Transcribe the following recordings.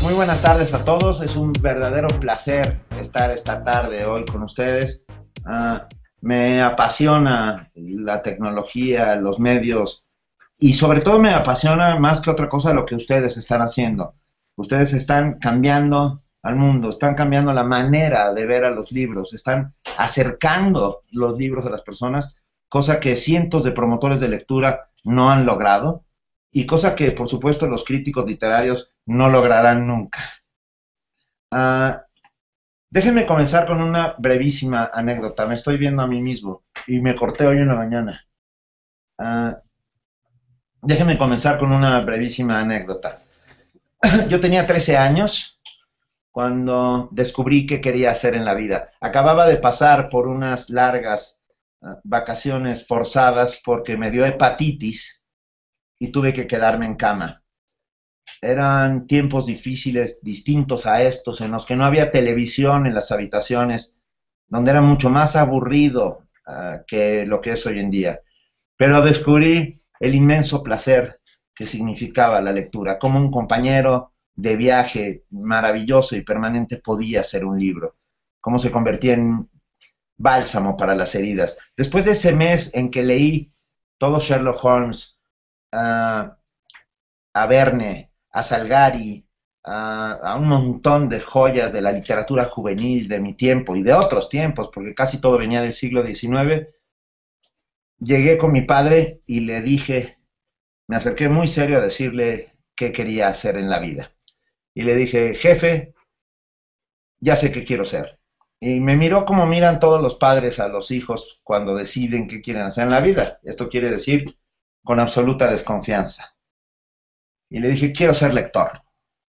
Muy buenas tardes a todos. Es un verdadero placer estar esta tarde hoy con ustedes. Ah, Me apasiona la tecnología, los medios y sobre todo me apasiona más que otra cosa lo que ustedes están haciendo. Ustedes están cambiando al mundo, están cambiando la manera de ver a los libros, están acercando los libros a las personas, cosa que cientos de promotores de lectura no han logrado y cosa que, por supuesto, los críticos literarios no lograrán nunca. Ah, Déjenme comenzar con una brevísima anécdota. Me estoy viendo a mí mismo y me corté hoy en la mañana. Ah, Déjenme comenzar con una brevísima anécdota. Yo tenía 13 años cuando descubrí qué quería hacer en la vida. Acababa de pasar por unas largas vacaciones forzadas porque me dio hepatitis y tuve que quedarme en cama. Eran tiempos difíciles, distintos a estos, en los que no había televisión en las habitaciones, donde era mucho más aburrido que lo que es hoy en día. Pero descubrí el inmenso placer que significaba la lectura, como un compañero de viaje maravilloso y permanente podía ser un libro, cómo se convertía en bálsamo para las heridas. Después de ese mes en que leí todo Sherlock Holmes, uh, a Verne, a Salgari, a un montón de joyas de la literatura juvenil de mi tiempo y de otros tiempos, porque casi todo venía del siglo XIX, llegué con mi padre y le dije, me acerqué muy serio a decirle qué quería hacer en la vida. Y le dije, jefe, ya sé qué quiero ser. Y me miró como miran todos los padres a los hijos cuando deciden qué quieren hacer en la vida. Esto quiere decir con absoluta desconfianza. Y le dije, quiero ser lector.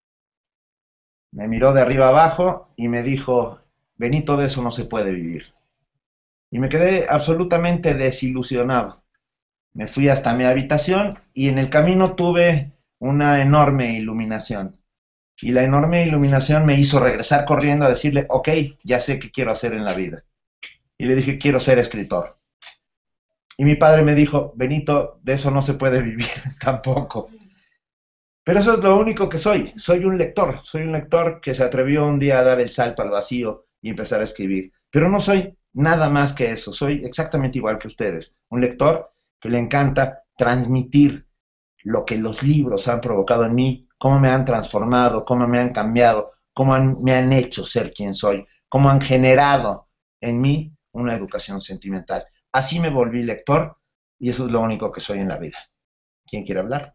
Me miró de arriba abajo y me dijo, Benito, de eso no se puede vivir. Y me quedé absolutamente desilusionado. Me fui hasta mi habitación y en el camino tuve una enorme iluminación. Y la enorme iluminación me hizo regresar corriendo a decirle, ok, ya sé qué quiero hacer en la vida. Y le dije, quiero ser escritor. Y mi padre me dijo, Benito, de eso no se puede vivir tampoco. Pero eso es lo único que soy. Soy un lector que se atrevió un día a dar el salto al vacío y empezar a escribir. Pero no soy nada más que eso, soy exactamente igual que ustedes. Un lector que le encanta transmitir lo que los libros han provocado en mí, cómo me han transformado, cómo me han cambiado, me han hecho ser quien soy, cómo han generado en mí una educación sentimental. Así me volví lector y eso es lo único que soy en la vida. ¿Quién quiere hablar?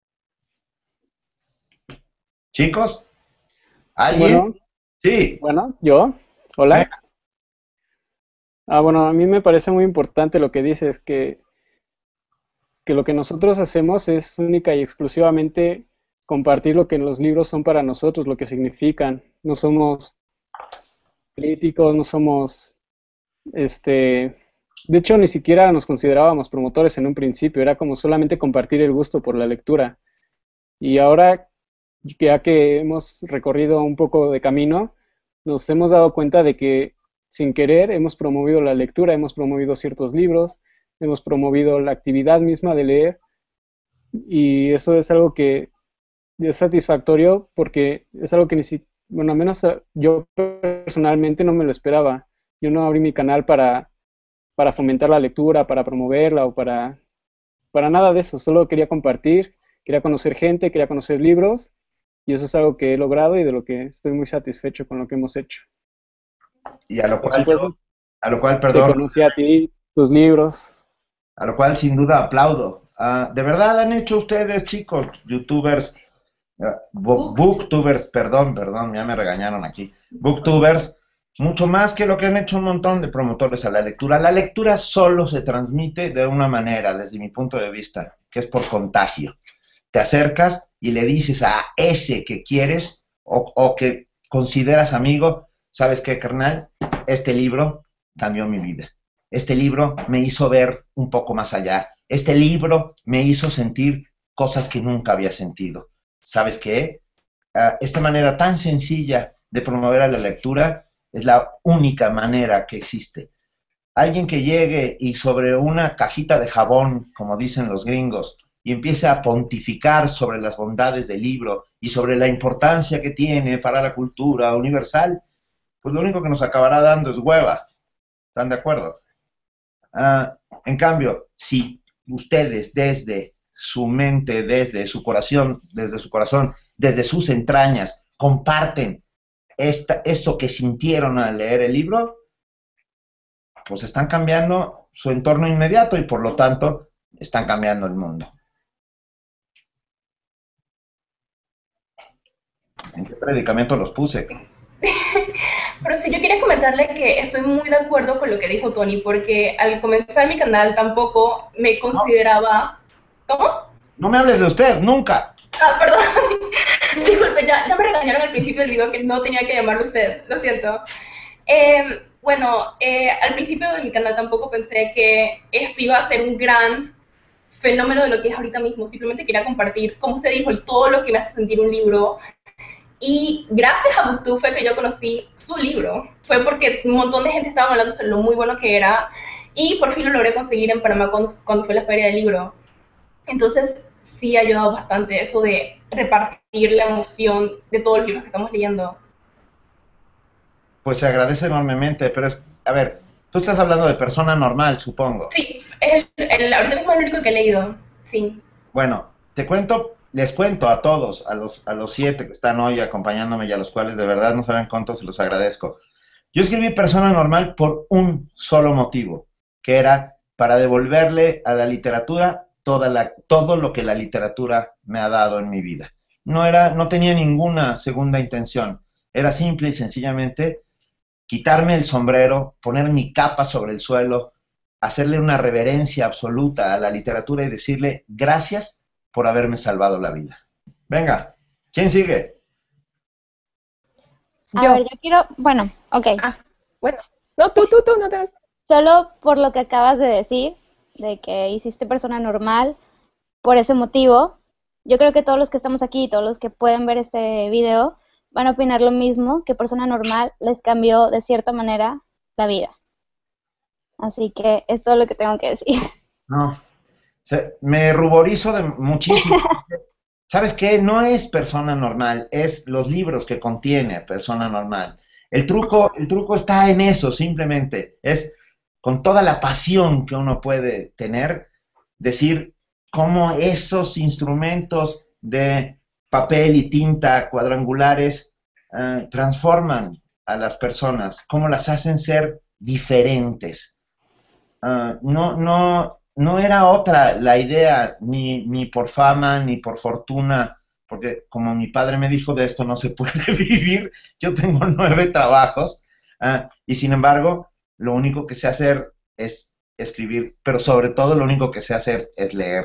Chicos, ¿alguien? Bueno, Sí. yo. Hola. Venga. Bueno, a mí me parece muy importante lo que dices, que lo que nosotros hacemos es única y exclusivamente compartir lo que los libros son para nosotros, lo que significan. No somos críticos, no somos, este, de hecho, ni siquiera nos considerábamos promotores en un principio, era como solamente compartir el gusto por la lectura. Y ahora, ya que hemos recorrido un poco de camino, nos hemos dado cuenta de que sin querer hemos promovido la lectura, hemos promovido ciertos libros, hemos promovido la actividad misma de leer y eso es algo que es satisfactorio porque es algo que ni si, bueno, al menos yo personalmente no me lo esperaba. Yo no abrí mi canal para fomentar la lectura, para promoverla o para nada de eso, solo quería compartir, quería conocer gente, quería conocer libros y eso es algo que he logrado y de lo que estoy muy satisfecho con lo que hemos hecho. Y a lo Por cual yo, supuesto, te perdón, conocí a ti, tus libros. a lo cual sin duda aplaudo. ¿De verdad han hecho ustedes, chicos, youtubers, booktubers, perdón, ya me regañaron aquí, booktubers, mucho más que lo que han hecho un montón de promotores a la lectura? La lectura solo se transmite de una manera, desde mi punto de vista, que es por contagio. Te acercas y le dices a ese que quieres o que consideras amigo, ¿sabes qué, carnal? Este libro cambió mi vida. Este libro me hizo ver un poco más allá. Este libro me hizo sentir cosas que nunca había sentido. ¿Sabes qué? Esta manera tan sencilla de promover a la lectura es la única manera que existe. Alguien que llegue y sobre una cajita de jabón, como dicen los gringos, y empiece a pontificar sobre las bondades del libro y sobre la importancia que tiene para la cultura universal, pues lo único que nos acabará dando es hueva. ¿Están de acuerdo? En cambio, si ustedes desde su mente, desde su corazón, desde sus entrañas, comparten esto que sintieron al leer el libro, pues están cambiando su entorno inmediato y por lo tanto están cambiando el mundo. ¿En qué predicamento los puse? Pero sí, yo quería comentarle que estoy muy de acuerdo con lo que dijo Tony, porque al comenzar mi canal tampoco me consideraba... ¿Cómo? No me hables de usted, nunca. Ah, perdón. Disculpe, ya me regañaron al principio del video que no tenía que llamarlo usted, lo siento. Al principio de mi canal tampoco pensé que esto iba a ser un gran fenómeno de lo que es ahorita mismo. Simplemente quería compartir, como usted dijo, todo lo que me hace sentir un libro. Y gracias a BookTube fue que yo conocí su libro. Fue porque un montón de gente estaba hablando sobre lo muy bueno que era. Y por fin lo logré conseguir en Panamá cuando fue la feria del libro. Entonces, sí ha ayudado bastante eso de repartir la emoción de todos los libros que estamos leyendo. Pues se agradece enormemente, pero a ver, tú estás hablando de persona normal, supongo. Sí, ahorita mismo es el único que he leído, sí. Bueno, les cuento a todos, a los 7 que están hoy acompañándome y a los cuales de verdad no saben cuánto se los agradezco. Yo escribí persona normal por un solo motivo, que era para devolverle a la literatura todo lo que la literatura me ha dado en mi vida. No tenía ninguna segunda intención, era simple y sencillamente quitarme el sombrero, poner mi capa sobre el suelo, hacerle una reverencia absoluta a la literatura y decirle gracias por haberme salvado la vida. Venga, ¿quién sigue? A ver, yo quiero, bueno, ok. Bueno, no, tú, no te vas. Solo por lo que acabas de decir, de que hiciste persona normal, por ese motivo, yo creo que todos los que estamos aquí, todos los que pueden ver este video, van a opinar lo mismo, que persona normal les cambió de cierta manera la vida. Así que es todo lo que tengo que decir. No, me ruborizo muchísimo. ¿Sabes qué? No es persona normal, es los libros que contiene persona normal. El truco está en eso, simplemente. Es con toda la pasión que uno puede tener, decir cómo esos instrumentos de papel y tinta cuadrangulares transforman a las personas, cómo las hacen ser diferentes. No era otra la idea, ni por fama, ni por fortuna, porque como mi padre me dijo, de esto no se puede vivir. Yo tengo 9 trabajos, y sin embargo, lo único que sé hacer es escribir, pero sobre todo lo único que sé hacer es leer.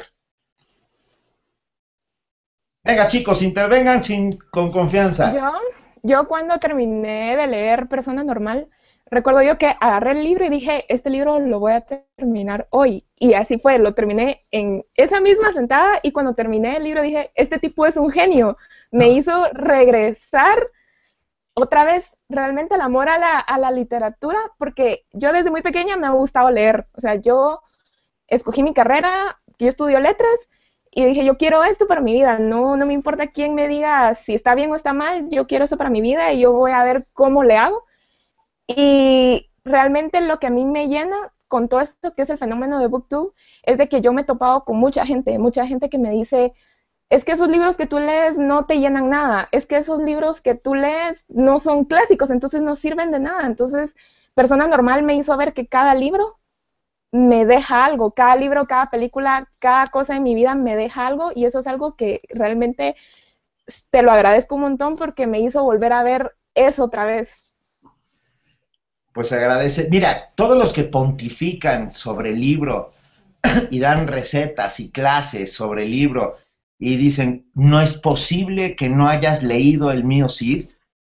Venga, chicos, intervengan con confianza. Yo cuando terminé de leer Persona Normal, recuerdo yo que agarré el libro y dije, este libro lo voy a terminar hoy. Y así fue, lo terminé en esa misma sentada y cuando terminé el libro dije, este tipo es un genio. Me hizo regresar otra vez realmente el amor a la literatura, porque yo desde muy pequeña me ha gustado leer. O sea, yo escogí mi carrera, yo estudio letras, y dije, yo quiero esto para mi vida, no me importa quién me diga si está bien o está mal, yo quiero eso para mi vida y yo voy a ver cómo le hago. Y realmente lo que a mí me llena con todo esto que es el fenómeno de BookTube es de que yo me he topado con mucha gente que me dice, es que esos libros que tú lees no te llenan nada, es que esos libros que tú lees no son clásicos, entonces no sirven de nada. Entonces, Persona Normal me hizo ver que cada libro me deja algo, cada libro, cada película, cada cosa en mi vida me deja algo y eso es algo que realmente te lo agradezco un montón porque me hizo volver a ver eso otra vez. Pues se agradece. Mira, todos los que pontifican sobre el libro y dan recetas y clases sobre el libro y dicen, no es posible que no hayas leído el mío Cid,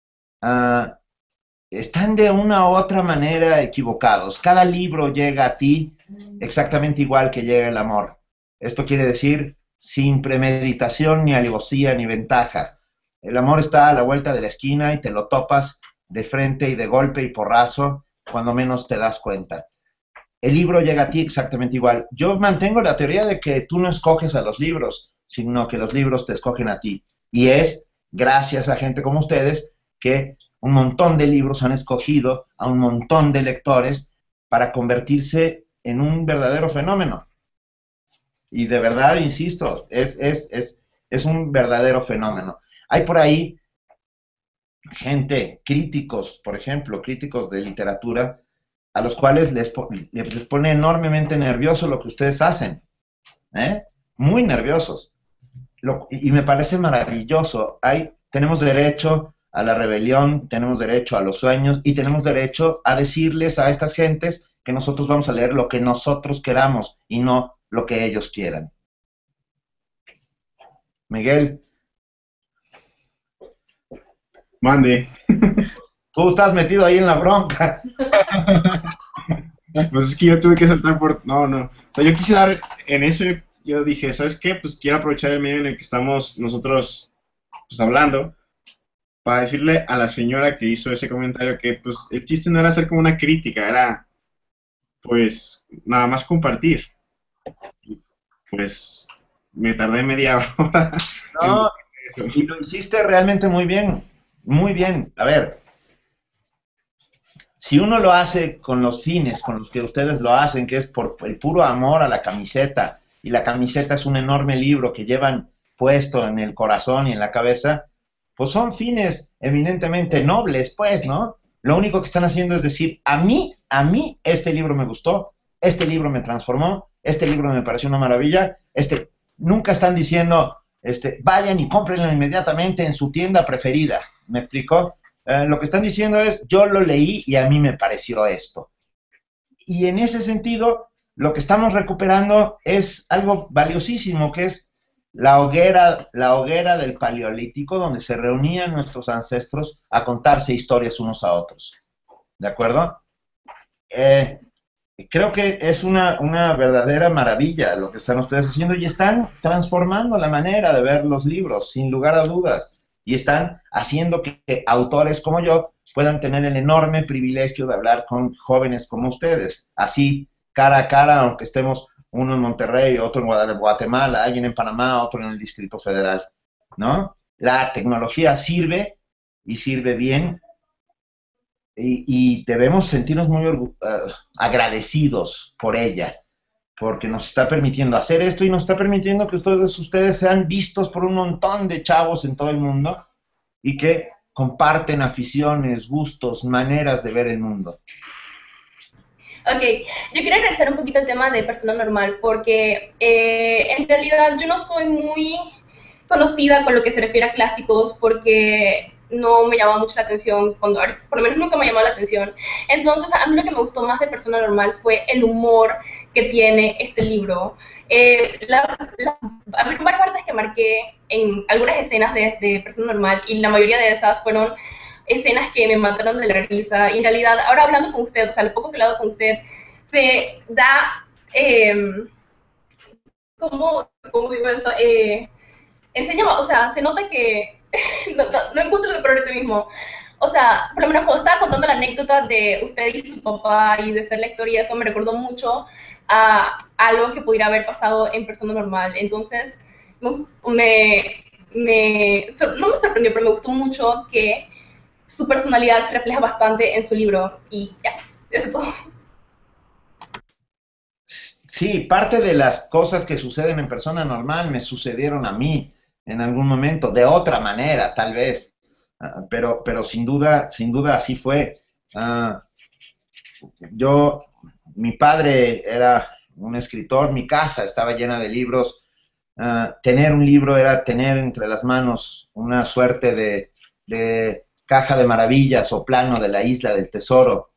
están de una u otra manera equivocados. Cada libro llega a ti exactamente igual que llega el amor. Esto quiere decir sin premeditación, ni alevosía, ni ventaja. El amor está a la vuelta de la esquina y te lo topas de frente y de golpe y porrazo cuando menos te das cuenta. el libro llega a ti exactamente igual. Yo mantengo la teoría de que tú no escoges a los libros, sino que los libros te escogen a ti. Y es gracias a gente como ustedes que un montón de libros han escogido a un montón de lectores para convertirse en un verdadero fenómeno. Y de verdad, insisto, es un verdadero fenómeno. Hay por ahí gente, críticos, por ejemplo, críticos de literatura, a los cuales les pone enormemente nervioso lo que ustedes hacen, ¿eh? Muy nerviosos. Y me parece maravilloso. Tenemos derecho a la rebelión, tenemos derecho a los sueños y tenemos derecho a decirles a estas gentes que nosotros vamos a leer lo que nosotros queramos y no lo que ellos quieran. Miguel. Mande. Tú estás metido ahí en la bronca. Pues es que yo tuve que saltar por... No. O sea, yo quise dar en eso, yo dije, ¿sabes qué? Pues quiero aprovechar el medio en el que estamos nosotros pues hablando para decirle a la señora que hizo ese comentario que pues el chiste no era hacer como una crítica, era pues nada más compartir. Pues me tardé media hora. No, y lo hiciste realmente muy bien, muy bien. A ver, si uno lo hace con los fines con los que ustedes lo hacen, que es por el puro amor a la camiseta, y la camiseta es un enorme libro que llevan puesto en el corazón y en la cabeza, pues son fines evidentemente nobles, pues, ¿no? Lo único que están haciendo es decir, a mí, este libro me gustó, este libro me transformó, este libro me pareció una maravilla, nunca están diciendo, vayan y cómprenlo inmediatamente en su tienda preferida, ¿me explico? Lo que están diciendo es, yo lo leí y a mí me pareció esto. Y en ese sentido, lo que estamos recuperando es algo valiosísimo, que es la hoguera del Paleolítico, donde se reunían nuestros ancestros a contarse historias unos a otros. ¿De acuerdo? Creo que es una verdadera maravilla lo que están ustedes haciendo y están transformando la manera de ver los libros, sin lugar a dudas. Y están haciendo que autores como yo puedan tener el enorme privilegio de hablar con jóvenes como ustedes, así, cara a cara, aunque estemos uno en Monterrey, otro en Guatemala, alguien en Panamá, otro en el Distrito Federal, ¿no? La tecnología sirve, y sirve bien, y debemos sentirnos muy agradecidos por ella, porque nos está permitiendo hacer esto y nos está permitiendo que ustedes sean vistos por un montón de chavos en todo el mundo y que comparten aficiones, gustos, maneras de ver el mundo. Ok, yo quiero regresar un poquito al tema de persona normal, porque en realidad yo no soy muy conocida con lo que se refiere a clásicos, porque no me llama mucho la atención, por lo menos nunca me llamó la atención. Entonces, a mí lo que me gustó más de Persona Normal fue el humor que tiene este libro. Había varias partes que marqué en algunas escenas de Persona Normal, y la mayoría de esas fueron escenas que me mataron de la risa. Y en realidad, ahora hablando con usted, o sea, lo poco que he hablado con usted, se da, ¿cómo digo eso? Enseña, o sea, se nota que no encuentro de por ti mismo. O sea, por lo menos cuando estaba contando la anécdota de usted y su papá y de ser lector y eso, me recordó mucho a algo que pudiera haber pasado en Persona Normal. Entonces, no me sorprendió, pero me gustó mucho que su personalidad se refleja bastante en su libro. Y ya, eso es todo. Sí, parte de las cosas que suceden en Persona Normal me sucedieron a mí en algún momento, de otra manera, tal vez, pero sin duda así fue. Mi padre era un escritor, mi casa estaba llena de libros. Tener un libro era tener entre las manos una suerte de caja de maravillas o plano de la isla del tesoro.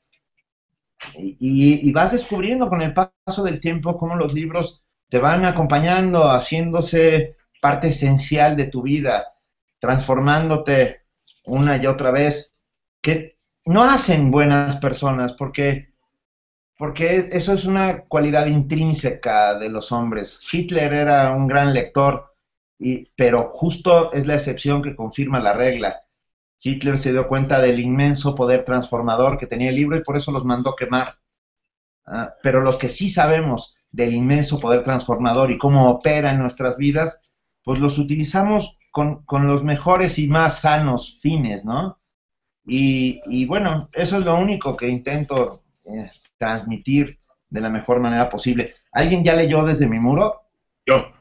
Y vas descubriendo con el paso del tiempo cómo los libros te van acompañando, haciéndose parte esencial de tu vida, transformándote una y otra vez, que no hacen buenas personas, porque eso es una cualidad intrínseca de los hombres. Hitler era un gran lector, pero justo es la excepción que confirma la regla. Hitler se dio cuenta del inmenso poder transformador que tenía el libro y por eso los mandó quemar. pero los que sí sabemos del inmenso poder transformador y cómo opera en nuestras vidas, pues los utilizamos con los mejores y más sanos fines, ¿no? Y bueno, eso es lo único que intento transmitir de la mejor manera posible. ¿Alguien ya leyó Desde mi muro? Yo.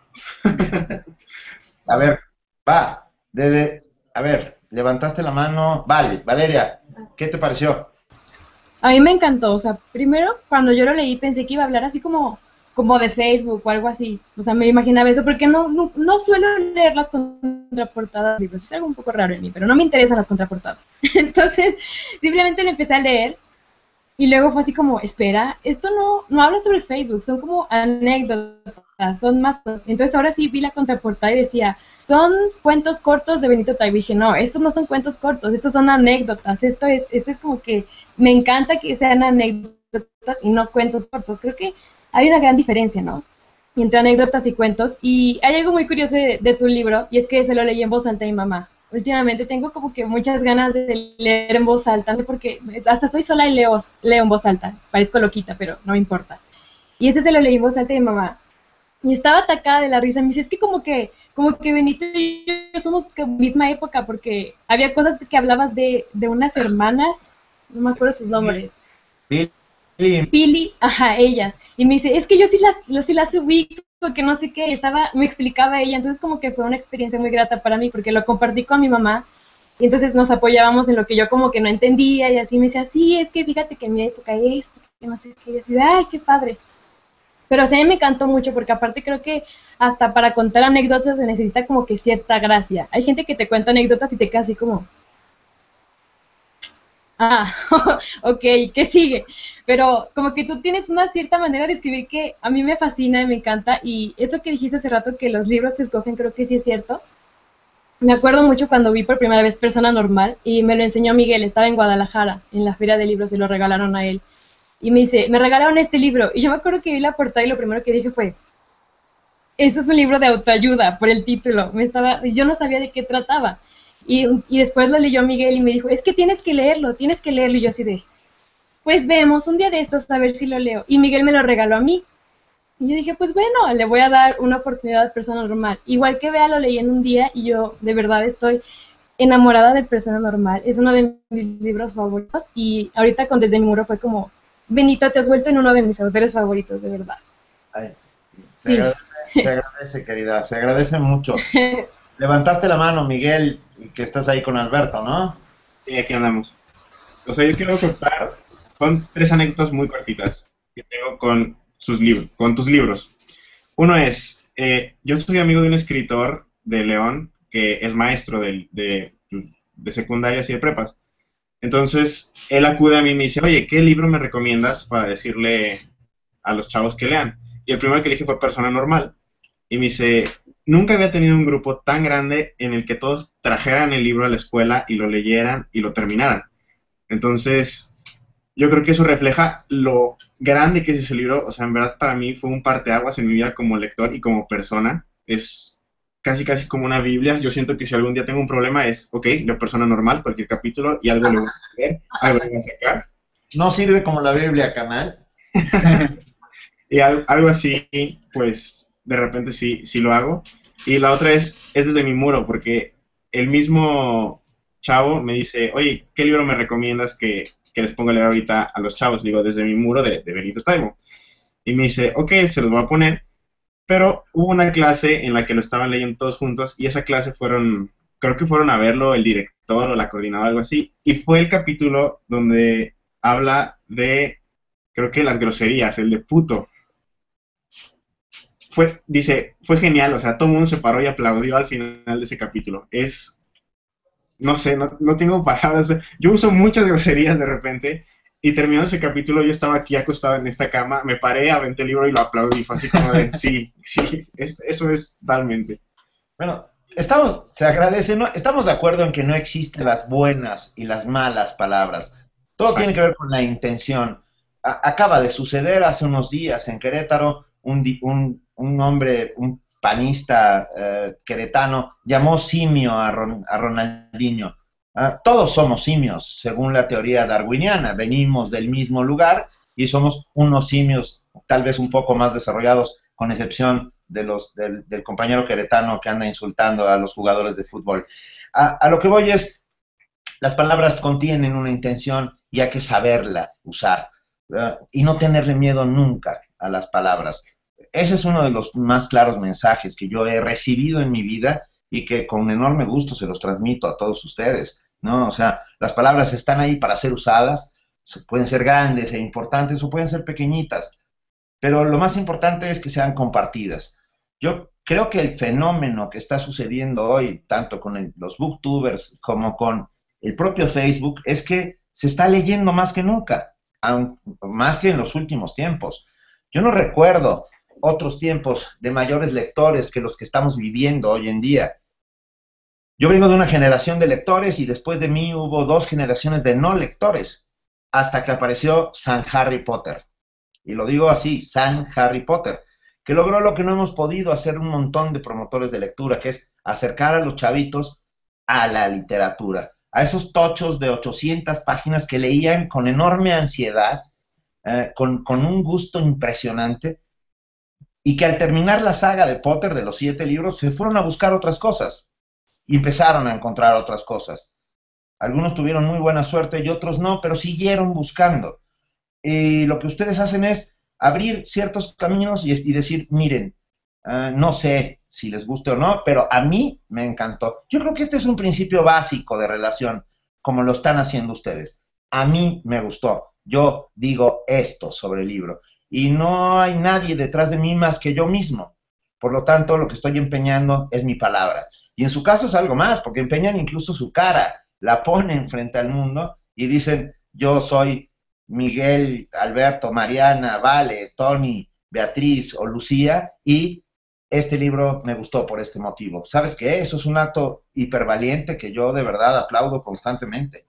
A ver, va, a ver, levantaste la mano. Vale, Valeria, ¿qué te pareció? A mí me encantó, o sea, primero cuando yo lo leí pensé que iba a hablar así como de Facebook o algo así, o sea, me imaginaba eso, porque no suelo leer las contraportadas de libros, es algo un poco raro en mí, pero no me interesan las contraportadas. Entonces, simplemente lo empecé a leer y luego fue así como, espera, esto no habla sobre Facebook, son como anécdotas, son más cosas. Entonces ahora sí vi la contraportada y decía, son cuentos cortos de Benito Taibo. Y dije, no, estos no son cuentos cortos, estos son anécdotas, esto es como que me encanta que sean anécdotas y no cuentos cortos. Creo que hay una gran diferencia, ¿no? Entre anécdotas y cuentos. Y hay algo muy curioso de tu libro, y es que se lo leí en voz alta a mi mamá. Últimamente tengo como que muchas ganas de leer en voz alta, no sé por qué, hasta estoy sola y leo en voz alta, parezco loquita, pero no me importa. Y ese se lo leí en voz alta a mi mamá. Y estaba atacada de la risa, me dice, es que como que Benito y yo somos de misma época, porque había cosas que hablabas de unas hermanas, no me acuerdo sus nombres. Pili, ajá, ellas. Y me dice, es que yo sí las ubico, que no sé qué, me explicaba ella, entonces como que fue una experiencia muy grata para mí, porque lo compartí con mi mamá, y entonces nos apoyábamos en lo que yo como que no entendía, y así me decía, sí, es que fíjate que en mi época esto, que no sé qué, y así, ay, qué padre. Pero sí, a mí me encantó mucho, porque aparte creo que hasta para contar anécdotas se necesita como que cierta gracia. Hay gente que te cuenta anécdotas y te queda así como, ah, ok, ¿qué sigue? Pero como que tú tienes una cierta manera de escribir que a mí me fascina y me encanta, y eso que dijiste hace rato, que los libros te escogen, creo que sí es cierto. Me acuerdo mucho cuando vi por primera vez Persona Normal, y me lo enseñó Miguel, estaba en Guadalajara, en la feria de libros, y lo regalaron a él. Y me dice, me regalaron este libro, y yo me acuerdo que vi la portada y lo primero que dije fue, esto es un libro de autoayuda, por el título. Yo no sabía de qué trataba. Y después lo leyó Miguel y me dijo, es que tienes que leerlo. Y yo así de, pues vemos, un día de estos a ver si lo leo. Y Miguel me lo regaló a mí. Y yo dije, pues bueno, le voy a dar una oportunidad a Persona Normal. Igual que Bea lo leí en un día y yo de verdad estoy enamorada de Persona Normal. Es uno de mis libros favoritos y ahorita con Desde mi muro fue como, Benito, te has vuelto en uno de mis autores favoritos, de verdad. Ay, se agradece, querida, se agradece mucho. Levantaste la mano, Miguel, que estás ahí con Alberto, ¿no? Sí, aquí andamos. O sea, yo quiero contar, son 3 anécdotas muy cortitas que tengo con tus libros. Uno es, yo soy amigo de un escritor de León que es maestro de secundarias y de prepas. Entonces, él acude a mí y me dice, oye, ¿qué libro me recomiendas para decirle a los chavos que lean? Y el primero que elige fue Persona Normal. Y me dice, nunca había tenido un grupo tan grande en el que todos trajeran el libro a la escuela y lo leyeran y lo terminaran. Entonces, yo creo que eso refleja lo grande que es ese libro. O sea, en verdad para mí fue un parteaguas en mi vida como lector y como persona. Es casi como una Biblia. Yo siento que si algún día tengo un problema es, ok, leo Persona Normal, cualquier capítulo, y algo le voy a leer, algo le voy a sacar. No sirve como la Biblia, canal. Y algo así, pues, de repente sí lo hago. Y la otra es Desde mi muro, porque el mismo chavo me dice, oye, ¿qué libro me recomiendas que les ponga a leer ahorita a los chavos? Le digo, Desde mi muro de Benito Taibo. Y me dice, ok, se los voy a poner. Pero hubo una clase en la que lo estaban leyendo todos juntos y esa clase creo que fueron a verlo el director o la coordinadora, algo así. Y fue el capítulo donde habla de, creo que las groserías, el de puto. Fue genial, o sea, todo el mundo se paró y aplaudió al final de ese capítulo. No sé, no tengo palabras. Yo uso muchas groserías de repente y terminando ese capítulo yo estaba aquí acostado en esta cama, me paré, aventé el libro y lo aplaudí. Fue así como de, sí, eso es totalmente. Bueno, se agradece, ¿no? Estamos de acuerdo en que no existen las buenas y las malas palabras. Todo tiene que ver con la intención. Acaba de suceder hace unos días en Querétaro, un hombre, un panista queretano, llamó simio a Ronaldinho. Todos somos simios, según la teoría darwiniana, venimos del mismo lugar y somos unos simios tal vez un poco más desarrollados, con excepción de del compañero queretano que anda insultando a los jugadores de fútbol. A lo que voy es, las palabras contienen una intención y hay que saberla usar, y no tenerle miedo nunca a las palabras. Ese es uno de los más claros mensajes que yo he recibido en mi vida y que con enorme gusto se los transmito a todos ustedes, ¿no? O sea, las palabras están ahí para ser usadas, pueden ser grandes e importantes o pueden ser pequeñitas, pero lo más importante es que sean compartidas. Yo creo que el fenómeno que está sucediendo hoy, tanto con los booktubers como con el propio Facebook, es que se está leyendo más que nunca, más que en los últimos tiempos. Yo no recuerdo otros tiempos de mayores lectores que los que estamos viviendo hoy en día. Yo vengo de una generación de lectores y después de mí hubo 2 generaciones de no lectores, hasta que apareció San Harry Potter. Y lo digo así, San Harry Potter, que logró lo que no hemos podido hacer un montón de promotores de lectura, que es acercar a los chavitos a la literatura, a esos tochos de 800 páginas que leían con enorme ansiedad, con un gusto impresionante, y que al terminar la saga de Potter, de los 7 libros, se fueron a buscar otras cosas, y empezaron a encontrar otras cosas. Algunos tuvieron muy buena suerte y otros no, pero siguieron buscando. Y lo que ustedes hacen es abrir ciertos caminos y decir, miren, no sé si les guste o no, pero a mí me encantó. Yo creo que este es un principio básico de relación, como lo están haciendo ustedes. A mí me gustó. Yo digo esto sobre el libro. Y no hay nadie detrás de mí más que yo mismo. Por lo tanto, lo que estoy empeñando es mi palabra. Y en su caso es algo más, porque empeñan incluso su cara, la ponen frente al mundo y dicen, yo soy Miguel, Alberto, Mariana, Vale, Tony, Beatriz o Lucía, y este libro me gustó por este motivo. ¿Sabes qué? Eso es un acto hipervaliente que yo de verdad aplaudo constantemente.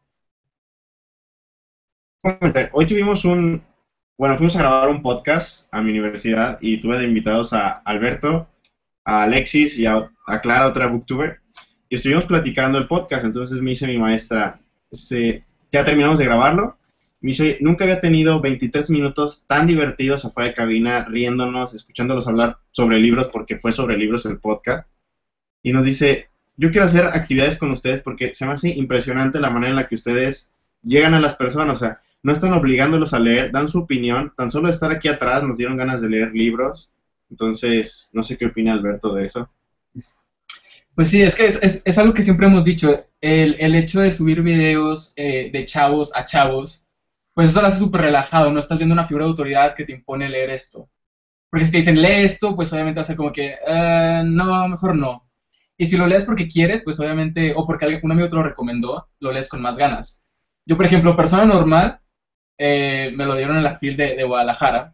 Hoy fuimos a grabar un podcast a mi universidad y tuve de invitados a Alberto, a Alexis y a Clara, otra booktuber, y estuvimos platicando el podcast. Entonces me dice mi maestra, ya terminamos de grabarlo, me dice, nunca había tenido 23 minutos tan divertidos afuera de cabina, riéndonos, escuchándolos hablar sobre libros, porque fue sobre libros el podcast, y nos dice, yo quiero hacer actividades con ustedes porque se me hace impresionante la manera en la que ustedes llegan a las personas, o sea, no están obligándolos a leer, dan su opinión, tan solo de estar aquí atrás nos dieron ganas de leer libros. Entonces, no sé qué opina Alberto de eso. Pues sí, es que es algo que siempre hemos dicho, el hecho de subir videos de chavos a chavos, pues eso lo hace súper relajado, no estás viendo una figura de autoridad que te impone leer esto. Porque si te dicen, lee esto, pues obviamente hace como que, no, mejor no. Y si lo lees porque quieres, pues obviamente, o porque un amigo te lo recomendó, lo lees con más ganas. Yo, por ejemplo, Persona Normal, me lo dieron en la FIL de Guadalajara,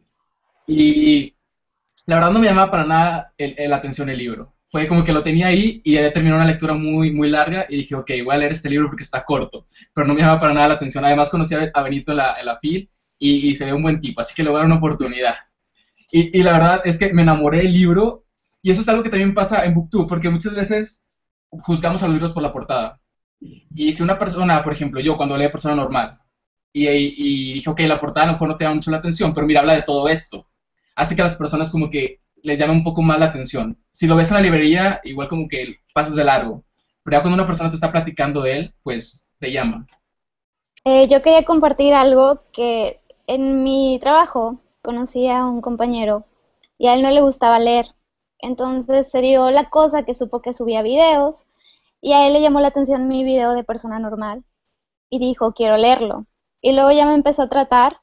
y la verdad no me llamaba para nada la atención el libro. Fue como que lo tenía ahí y ya terminó una lectura muy, muy larga y dije, ok, voy a leer este libro porque está corto, pero no me llamaba para nada la atención. Además conocí a Benito en la FIL y se ve un buen tipo, así que le voy a dar una oportunidad. Y la verdad es que me enamoré del libro, y eso es algo que también pasa en BookTube, porque muchas veces juzgamos a los libros por la portada. Y si una persona, por ejemplo, yo cuando leí Persona Normal, y dije, ok, la portada a lo mejor no te llama mucho la atención, pero mira, habla de todo esto. Hace que a las personas como que les llame un poco más la atención. Si lo ves en la librería, igual como que pasas de largo. Pero ya cuando una persona te está platicando de él, pues te llama. Yo quería compartir algo que en mi trabajo conocí a un compañero y a él no le gustaba leer. Entonces se dio la cosa que supo que subía videos y a él le llamó la atención mi video de Persona Normal y dijo, quiero leerlo. Y luego ya me empezó a tratar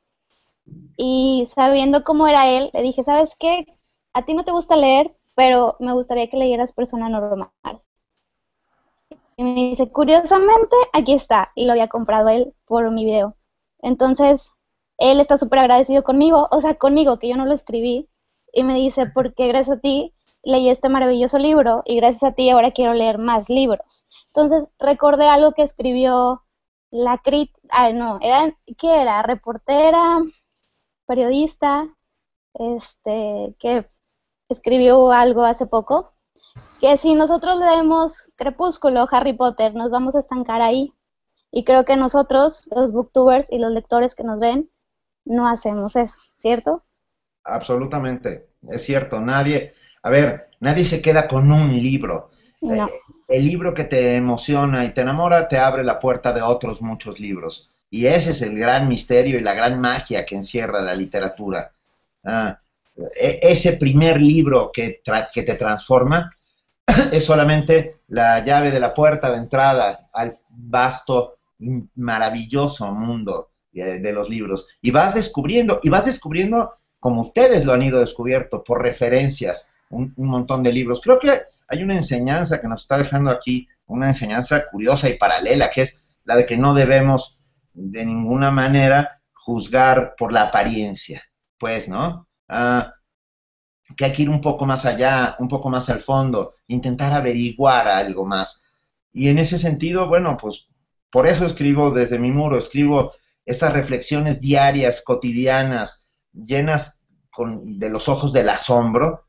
y sabiendo cómo era él, le dije, ¿sabes qué? A ti no te gusta leer, pero me gustaría que leyeras Persona Normal. Y me dice, curiosamente, aquí está. Y lo había comprado él por mi video. Entonces, él está súper agradecido conmigo, o sea, conmigo, que yo no lo escribí. Y me dice, porque gracias a ti leí este maravilloso libro y gracias a ti ahora quiero leer más libros. Entonces, recordé algo que escribió la ¿qué era? Reportera, periodista, que escribió algo hace poco, que si nosotros leemos Crepúsculo, Harry Potter, nos vamos a estancar ahí. Y creo que nosotros, los booktubers y los lectores que nos ven, no hacemos eso, ¿cierto? Absolutamente, es cierto, nadie se queda con un libro. No. El libro que te emociona y te enamora te abre la puerta de otros muchos libros. Y ese es el gran misterio y la gran magia que encierra la literatura. Ese primer libro que te transforma es solamente la llave de la puerta de entrada al vasto, maravilloso mundo de los libros. Y vas descubriendo como ustedes lo han ido descubierto, por referencias, un montón de libros. Creo que hay una enseñanza que nos está dejando aquí, una enseñanza curiosa y paralela, que es la de que no debemos de ninguna manera juzgar por la apariencia, pues, ¿no? Que hay que ir un poco más allá, un poco más al fondo, intentar averiguar algo más. Y en ese sentido, bueno, pues por eso escribo desde mi muro, escribo estas reflexiones diarias, cotidianas, llenas de los ojos del asombro,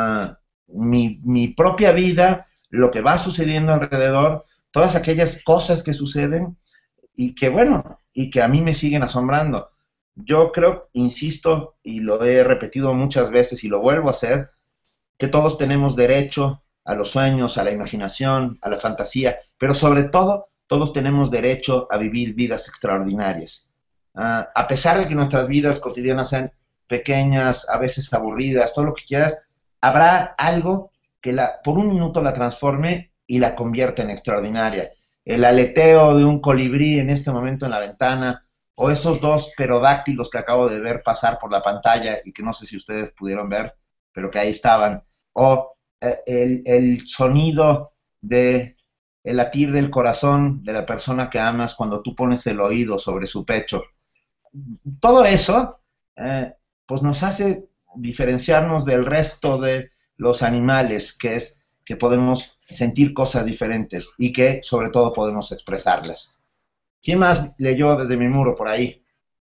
mi propia vida, lo que va sucediendo alrededor, todas aquellas cosas que suceden y que, bueno, y que a mí me siguen asombrando. Yo creo, insisto, y lo he repetido muchas veces y lo vuelvo a hacer, que todos tenemos derecho a los sueños, a la imaginación, a la fantasía, pero sobre todo, todos tenemos derecho a vivir vidas extraordinarias. A pesar de que nuestras vidas cotidianas sean pequeñas, a veces aburridas, todo lo que quieras, habrá algo que por un minuto la transforme y la convierta en extraordinaria. El aleteo de un colibrí en este momento en la ventana, o esos dos pterodáctilos que acabo de ver pasar por la pantalla y que no sé si ustedes pudieron ver, pero que ahí estaban, o el sonido de el latir del corazón de la persona que amas cuando tú pones el oído sobre su pecho. Todo eso, pues nos hace diferenciarnos del resto de los animales, que es que podemos sentir cosas diferentes y que sobre todo podemos expresarlas. ¿Quién más leyó desde mi muro por ahí?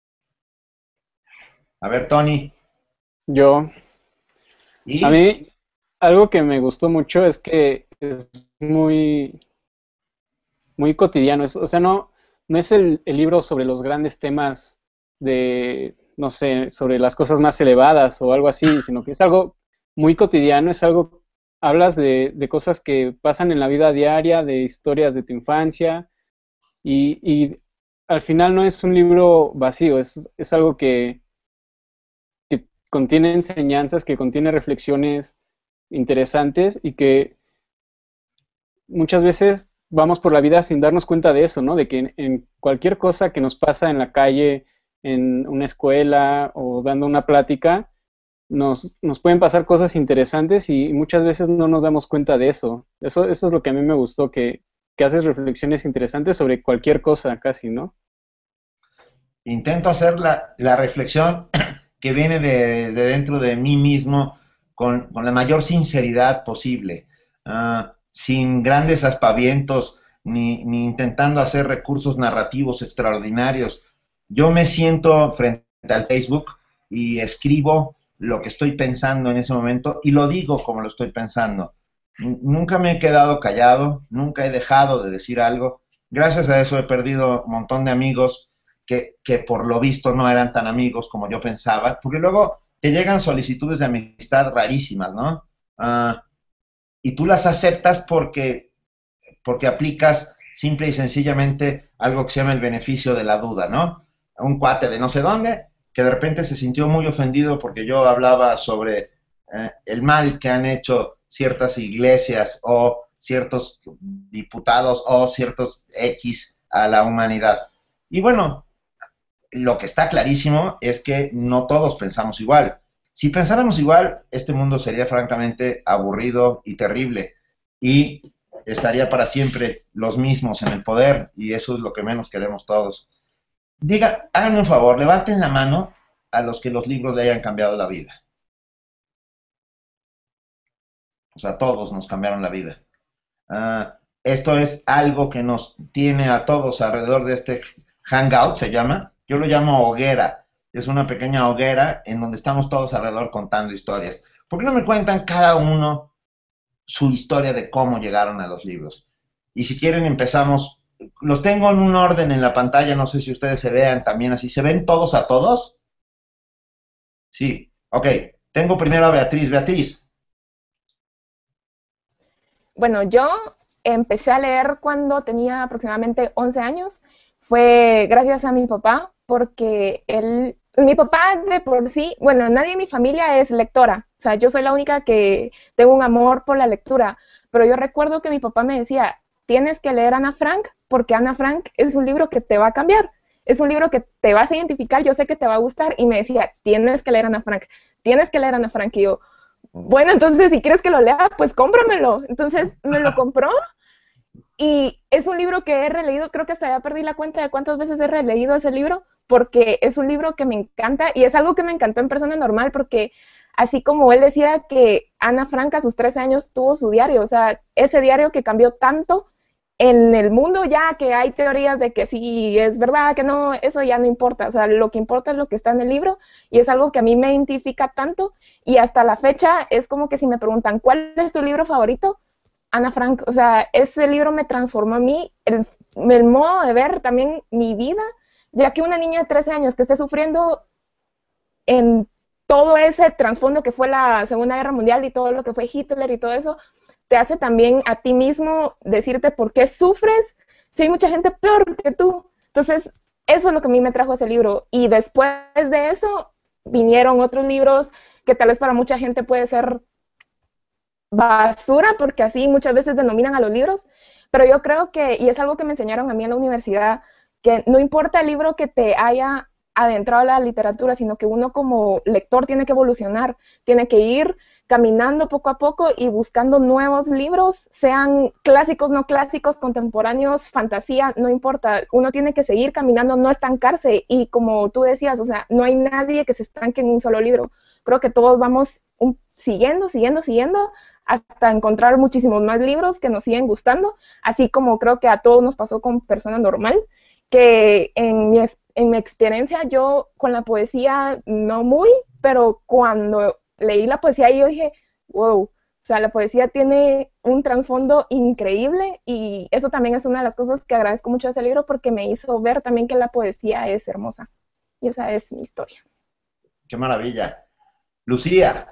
A ver, Tony. Yo. ¿Y? A mí, algo que me gustó mucho es que es muy, muy cotidiano. O sea, no es el libro sobre los grandes temas de, no sé, sobre las cosas más elevadas o algo así, sino que es algo muy cotidiano, es algo, hablas de cosas que pasan en la vida diaria, de historias de tu infancia, y al final no es un libro vacío, es algo que contiene enseñanzas, que contiene reflexiones interesantes y que muchas veces vamos por la vida sin darnos cuenta de eso, ¿no? De que en cualquier cosa que nos pasa en la calle, en una escuela o dando una plática, nos pueden pasar cosas interesantes y muchas veces no nos damos cuenta de eso. Eso es lo que a mí me gustó, que haces reflexiones interesantes sobre cualquier cosa casi, ¿no? Intento hacer la reflexión que viene de dentro de mí mismo con la mayor sinceridad posible, sin grandes aspavientos ni intentando hacer recursos narrativos extraordinarios. Yo me siento frente al Facebook y escribo lo que estoy pensando en ese momento y lo digo como lo estoy pensando. Nunca me he quedado callado, nunca he dejado de decir algo. Gracias a eso he perdido un montón de amigos que por lo visto no eran tan amigos como yo pensaba, porque luego te llegan solicitudes de amistad rarísimas, ¿no? Y tú las aceptas porque aplicas simple y sencillamente algo que se llama el beneficio de la duda, ¿no? Un cuate de no sé dónde que de repente se sintió muy ofendido porque yo hablaba sobre el mal que han hecho ciertas iglesias o ciertos diputados o ciertos X a la humanidad. Y bueno, lo que está clarísimo es que no todos pensamos igual. Si pensáramos igual, este mundo sería francamente aburrido y terrible y estaría para siempre los mismos en el poder y eso es lo que menos queremos todos. Háganme un favor, levanten la mano a los que los libros le hayan cambiado la vida. O sea, todos nos cambiaron la vida. Esto es algo que nos tiene a todos alrededor de este hangout, se llama. Yo lo llamo hoguera. Es una pequeña hoguera en donde estamos todos alrededor contando historias. ¿Por qué no me cuentan cada uno su historia de cómo llegaron a los libros? Y si quieren empezamos. Los tengo en un orden en la pantalla, no sé si ustedes se vean también así. ¿Se ven todos a todos? Sí, ok. Tengo primero a Beatriz. Beatriz, Bueno, yo empecé a leer cuando tenía aproximadamente 11 años. Fue gracias a mi papá, porque mi papá de por sí, bueno, nadie en mi familia es lectora. O sea, yo soy la única que tengo un amor por la lectura. Pero yo recuerdo que mi papá me decía, tienes que leer Ana Frank, porque Ana Frank es un libro que te va a cambiar. Es un libro que te vas a identificar, yo sé que te va a gustar. Y me decía, tienes que leer Ana Frank, tienes que leer Ana Frank. Y yo, bueno, entonces si quieres que lo lea, pues cómpramelo. Entonces me lo compró y es un libro que he releído, creo que hasta ya perdí la cuenta de cuántas veces he releído ese libro, porque es un libro que me encanta y es algo que me encantó en Persona Normal, porque así como él decía que Ana Frank a sus 13 años tuvo su diario, o sea, ese diario que cambió tanto en el mundo, ya que hay teorías de que sí es verdad, que no, eso ya no importa, o sea, lo que importa es lo que está en el libro y es algo que a mí me identifica tanto y hasta la fecha es como que si me preguntan, ¿cuál es tu libro favorito? Ana Frank, o sea, ese libro me transformó a mí, el modo de ver también mi vida, ya que una niña de 13 años que esté sufriendo en todo ese trasfondo que fue la Segunda Guerra Mundial y todo lo que fue Hitler y todo eso, te hace también a ti mismo decirte por qué sufres si hay mucha gente peor que tú. Entonces, eso es lo que a mí me trajo ese libro. Y después de eso, vinieron otros libros que tal vez para mucha gente puede ser basura, porque así muchas veces denominan a los libros, pero yo creo que, y es algo que me enseñaron a mí en la universidad, que no importa el libro que te haya adentrado a la literatura, sino que uno como lector tiene que evolucionar, tiene que ir caminando poco a poco y buscando nuevos libros, sean clásicos, no clásicos, contemporáneos, fantasía, no importa, uno tiene que seguir caminando, no estancarse, y como tú decías, o sea, no hay nadie que se estanque en un solo libro, creo que todos vamos siguiendo, siguiendo, siguiendo, hasta encontrar muchísimos más libros que nos siguen gustando, así como creo que a todos nos pasó con Persona Normal, que en mi experiencia yo con la poesía no muy, pero cuando leí la poesía yo dije, wow, o sea, la poesía tiene un trasfondo increíble y eso también es una de las cosas que agradezco mucho de ese libro porque me hizo ver también que la poesía es hermosa. Y esa es mi historia. qué maravilla. Lucía,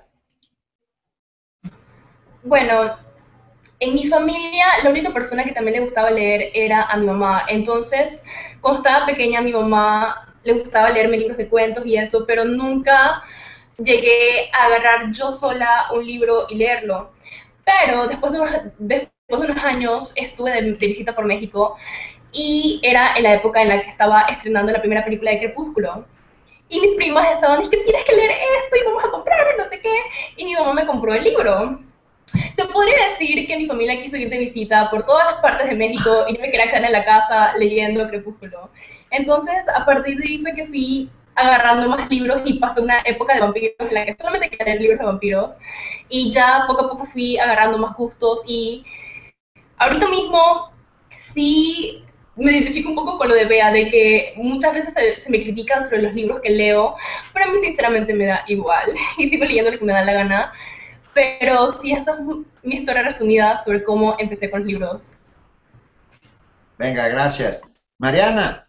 Bueno, en mi familia, la única persona que también le gustaba leer era a mi mamá. Entonces, cuando estaba pequeña, a mi mamá le gustaba leerme libros de cuentos y eso, pero nunca llegué a agarrar yo sola un libro y leerlo. Pero después de unos años estuve de visita por México y era en la época en la que estaba estrenando la primera película de Crepúsculo. Y mis primas estaban, es que tienes que leer esto y vamos a comprarlo, no sé qué. Y mi mamá me compró el libro. Se podría decir que mi familia quiso ir de visita por todas las partes de México y no me quería quedar en la casa leyendo Crepúsculo. Entonces, a partir de ahí fue que fui agarrando más libros y pasé una época de vampiros en la que solamente quería leer libros de vampiros. Y ya poco a poco fui agarrando más gustos y ahorita mismo sí me identifico un poco con lo de Bea, de que muchas veces se me critican sobre los libros que leo, pero a mí sinceramente me da igual y sigo leyendo lo que me da la gana. Pero sí, esa es mi historia resumida sobre cómo empecé con libros. venga, gracias. Mariana,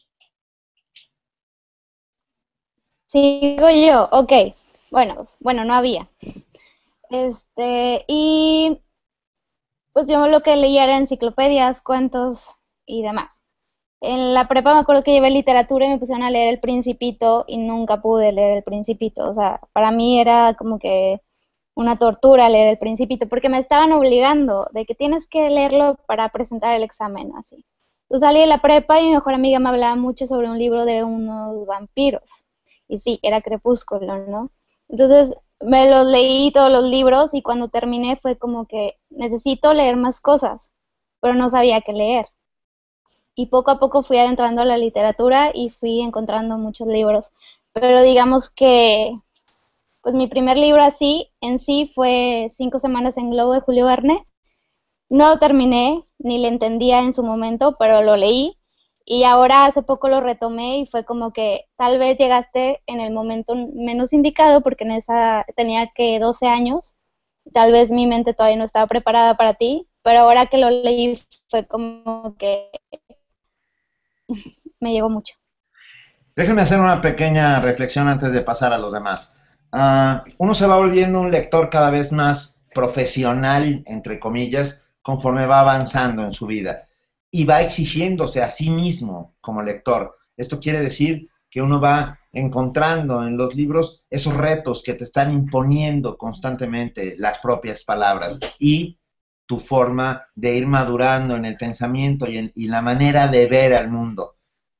Sigo yo, ok. Bueno, no había. Y pues yo lo que leía era enciclopedias, cuentos y demás. En la prepa me acuerdo que llevé literatura y me pusieron a leer El Principito y nunca pude leer El Principito. O sea, para mí era como que una tortura leer El Principito porque me estaban obligando de que tienes que leerlo para presentar el examen, así. Yo salí de la prepa y mi mejor amiga me hablaba mucho sobre un libro de unos vampiros. Y sí, era Crepúsculo, ¿no? Entonces me los leí todos los libros y cuando terminé fue como que necesito leer más cosas, pero no sabía qué leer. Y poco a poco fui adentrando a la literatura y fui encontrando muchos libros. Pero digamos que pues mi primer libro así en sí fue 5 semanas en Globo de Julio Verne. No lo terminé, ni le entendía en su momento, pero lo leí. Y ahora hace poco lo retomé y fue como que tal vez llegaste en el momento menos indicado porque en esa tenía que 12 años. Tal vez mi mente todavía no estaba preparada para ti, pero ahora que lo leí fue como que me llegó mucho. Déjenme hacer una pequeña reflexión antes de pasar a los demás. Uno se va volviendo un lector cada vez más profesional, entre comillas, conforme va avanzando en su vida y va exigiéndose a sí mismo como lector. Esto quiere decir que uno va encontrando en los libros esos retos que te están imponiendo constantemente las propias palabras y tu forma de ir madurando en el pensamiento y la manera de ver al mundo.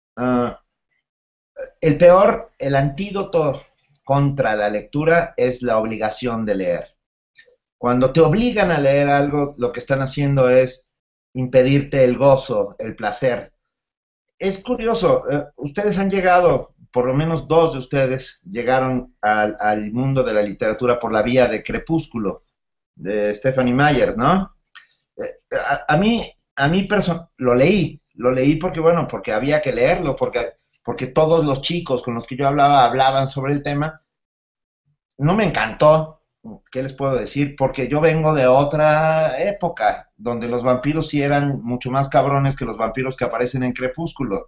El antídoto contra la lectura es la obligación de leer. Cuando te obligan a leer algo, lo que están haciendo es impedirte el gozo, el placer. Es curioso, ustedes han llegado, por lo menos dos de ustedes, llegaron al mundo de la literatura por la vía de Crepúsculo, de Stephanie Myers, ¿no? A mí lo leí porque, bueno, porque había que leerlo, porque todos los chicos con los que yo hablaba hablaban sobre el tema. No me encantó, ¿qué les puedo decir? Porque yo vengo de otra época, donde los vampiros sí eran mucho más cabrones que los vampiros que aparecen en Crepúsculo.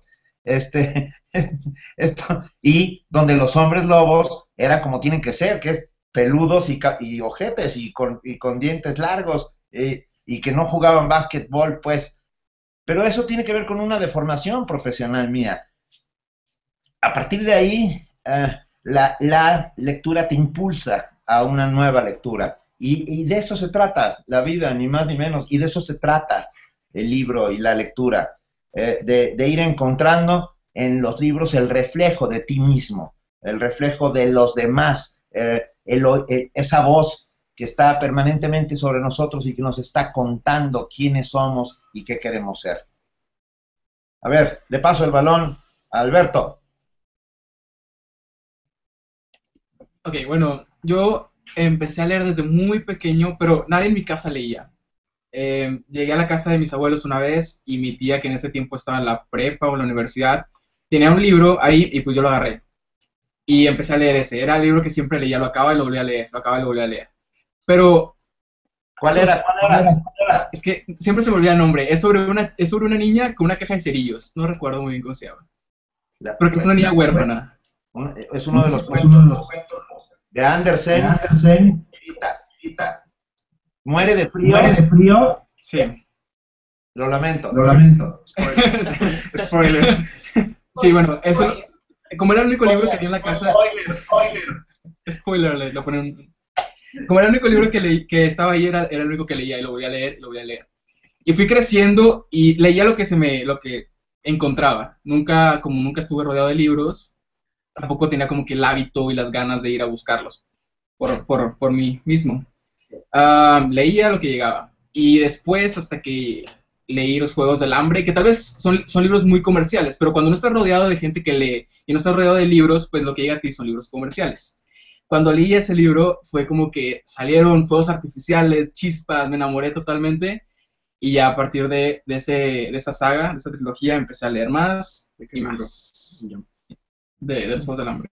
Y donde los hombres lobos eran como tienen que ser, que es peludos y ojetes y con dientes largos, y que no jugaban básquetbol, pues. Pero eso tiene que ver con una deformación profesional mía. A partir de ahí, la lectura te impulsa a una nueva lectura. Y de eso se trata la vida, ni más ni menos. Y de eso se trata el libro y la lectura. De ir encontrando en los libros el reflejo de ti mismo, el reflejo de los demás, esa voz que está permanentemente sobre nosotros y que nos está contando quiénes somos y qué queremos ser. A ver, le paso el balón a Alberto. Ok, bueno, yo empecé a leer desde muy pequeño, pero nadie en mi casa leía. Llegué a la casa de mis abuelos una vez y mi tía, que en ese tiempo estaba en la prepa o en la universidad, tenía un libro ahí y pues yo lo agarré. Y empecé a leer ese. Era el libro que siempre leía, lo acababa y lo volvía a leer, lo acababa y lo volvía a leer. Pero... ¿Cuál era? Es que siempre se me olvida el nombre. Es sobre una niña con una caja de cerillos. No recuerdo muy bien cómo se llama. Pero que es una niña huérfana. Es uno de los cuentos de Andersen. Muere de frío. Sí. Lo lamento. Spoiler. Sí, bueno, eso... Como era el único libro que tenía en la casa... Spoiler, lo ponen... Como era el único libro que estaba ahí, era el único que leía y lo voy a leer, Y fui creciendo y leía lo que encontraba. Como nunca estuve rodeado de libros, tampoco tenía como que el hábito y las ganas de ir a buscarlos por mí mismo. Leía lo que llegaba. Y después, hasta que leí Los Juegos del Hambre, que tal vez son libros muy comerciales, pero cuando no estás rodeado de gente que lee y no estás rodeado de libros, pues lo que llega a ti son libros comerciales. Cuando leí ese libro fue como que salieron fuegos artificiales, chispas, me enamoré totalmente y ya a partir de esa saga, de esa trilogía, empecé a leer más y más de Los Juegos del Hambre.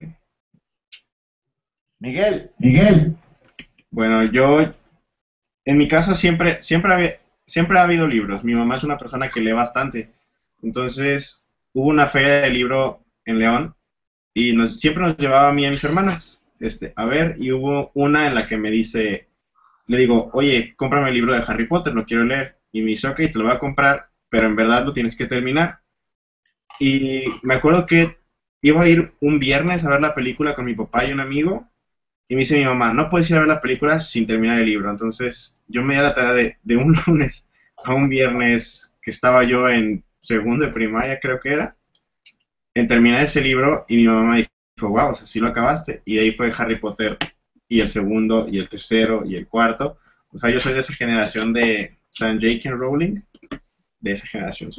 Miguel. Bueno, en mi casa siempre ha habido libros. Mi mamá es una persona que lee bastante. Entonces, hubo una feria de libro en León y siempre nos llevaba a mí y a mis hermanas a ver, y hubo una en la que le digo, oye, cómprame el libro de Harry Potter, lo quiero leer. Y me dice, ok, te lo voy a comprar, pero en verdad lo tienes que terminar. Y me acuerdo que iba a ir un viernes a ver la película con mi papá y un amigo, y me dice mi mamá, no puedes ir a ver la película sin terminar el libro. Entonces, yo me di a la tarea de un lunes a un viernes que estaba yo en segundo de primaria, creo que era, en terminar ese libro, y mi mamá dijo, wow, o sea, sí lo acabaste. Y de ahí fue Harry Potter, y el segundo, y el tercero, y el cuarto. O sea, yo soy de esa generación de San J.K. Rowling, de esa generación.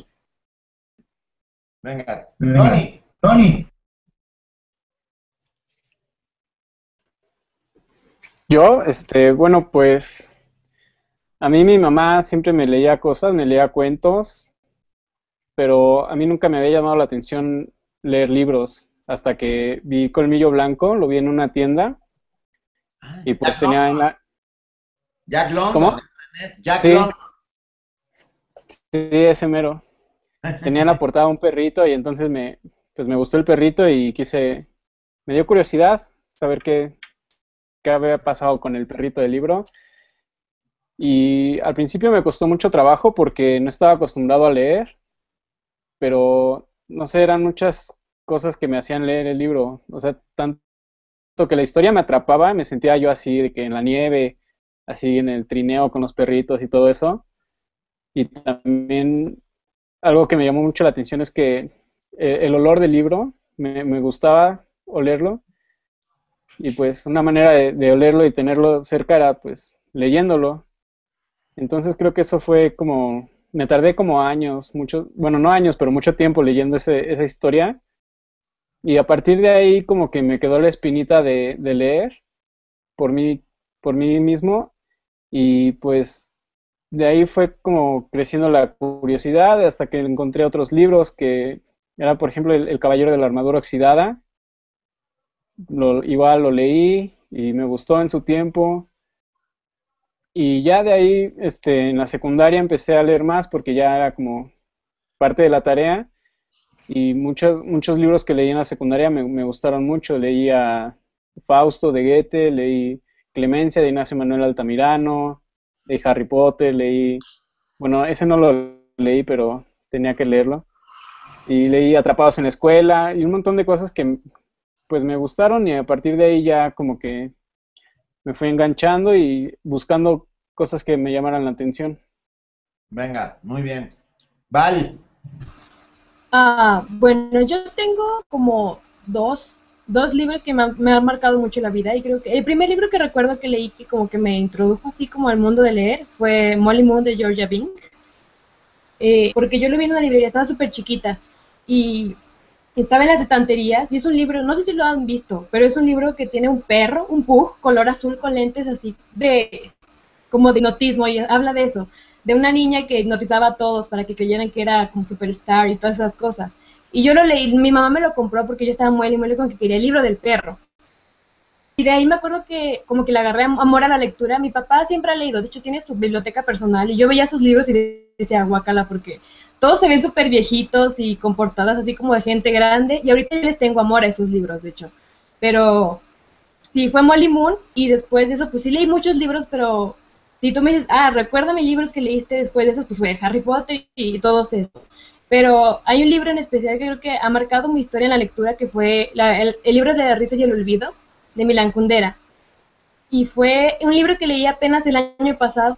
Venga, Tony. Yo, bueno, pues a mí mi mamá siempre me leía cosas, me leía cuentos, pero a mí nunca me había llamado la atención leer libros. Hasta que vi Colmillo Blanco, lo vi en una tienda y pues tenía en la... Jack London. ¿Cómo? Jack Sí. London. Sí, ese mero. Tenía en la portada un perrito y entonces me pues me gustó el perrito y me dio curiosidad saber qué había pasado con el perrito del libro. Y al principio me costó mucho trabajo porque no estaba acostumbrado a leer, pero no sé, eran muchas cosas que me hacían leer el libro. O sea, tanto que la historia me atrapaba, me sentía yo así, de que en la nieve, así en el trineo con los perritos y todo eso. Y también algo que me llamó mucho la atención es que el olor del libro, me gustaba olerlo. Y pues una manera de olerlo y tenerlo cerca era pues leyéndolo. Entonces creo que eso fue como, me tardé como años, bueno, no años, pero mucho tiempo leyendo esa historia. Y a partir de ahí como que me quedó la espinita de leer por por mí mismo. Y pues de ahí fue como creciendo la curiosidad hasta que encontré otros libros que era, por ejemplo, El Caballero de la Armadura Oxidada. Igual lo leí y me gustó en su tiempo. Y ya de ahí, en la secundaria empecé a leer más porque ya era como parte de la tarea. Y muchos libros que leí en la secundaria me gustaron mucho. Leí a Fausto de Goethe, leí Clemencia de Ignacio Manuel Altamirano, leí Harry Potter, bueno, ese no lo leí, pero tenía que leerlo. Y leí Atrapados en la Escuela y un montón de cosas que pues me gustaron y a partir de ahí ya como que me fui enganchando y buscando cosas que me llamaran la atención. Venga, muy bien. Val, Bueno, yo tengo como dos libros que me han marcado mucho la vida y creo que el primer libro que recuerdo que leí que como que me introdujo así como al mundo de leer fue Molly Moon de Georgia Bing, porque yo lo vi en una librería, estaba súper chiquita y estaba en las estanterías y es un libro, no sé si lo han visto, pero es un libro que tiene un perro, un pug, color azul con lentes así como de hipnotismo y habla de eso, de una niña que hipnotizaba a todos para que creyeran que era como superstar y todas esas cosas. Y yo lo leí, mi mamá me lo compró porque yo estaba muy con que quería el libro del perro. Y de ahí me acuerdo que como que le agarré amor a la lectura. Mi papá siempre ha leído, de hecho tiene su biblioteca personal y yo veía sus libros y decía guácala porque todos se ven súper viejitos y con portadas así como de gente grande y ahorita les tengo amor a esos libros, de hecho. Pero sí, fue Molly Moon y después de eso pues sí leí muchos libros, pero si tú me dices, recuérdame libros que leíste después de esos, pues fue Harry Potter y todos estos. Pero hay un libro en especial que creo que ha marcado mi historia en la lectura, que fue el libro de la risa y el olvido, de Milan Kundera. Y fue un libro que leí apenas el año pasado,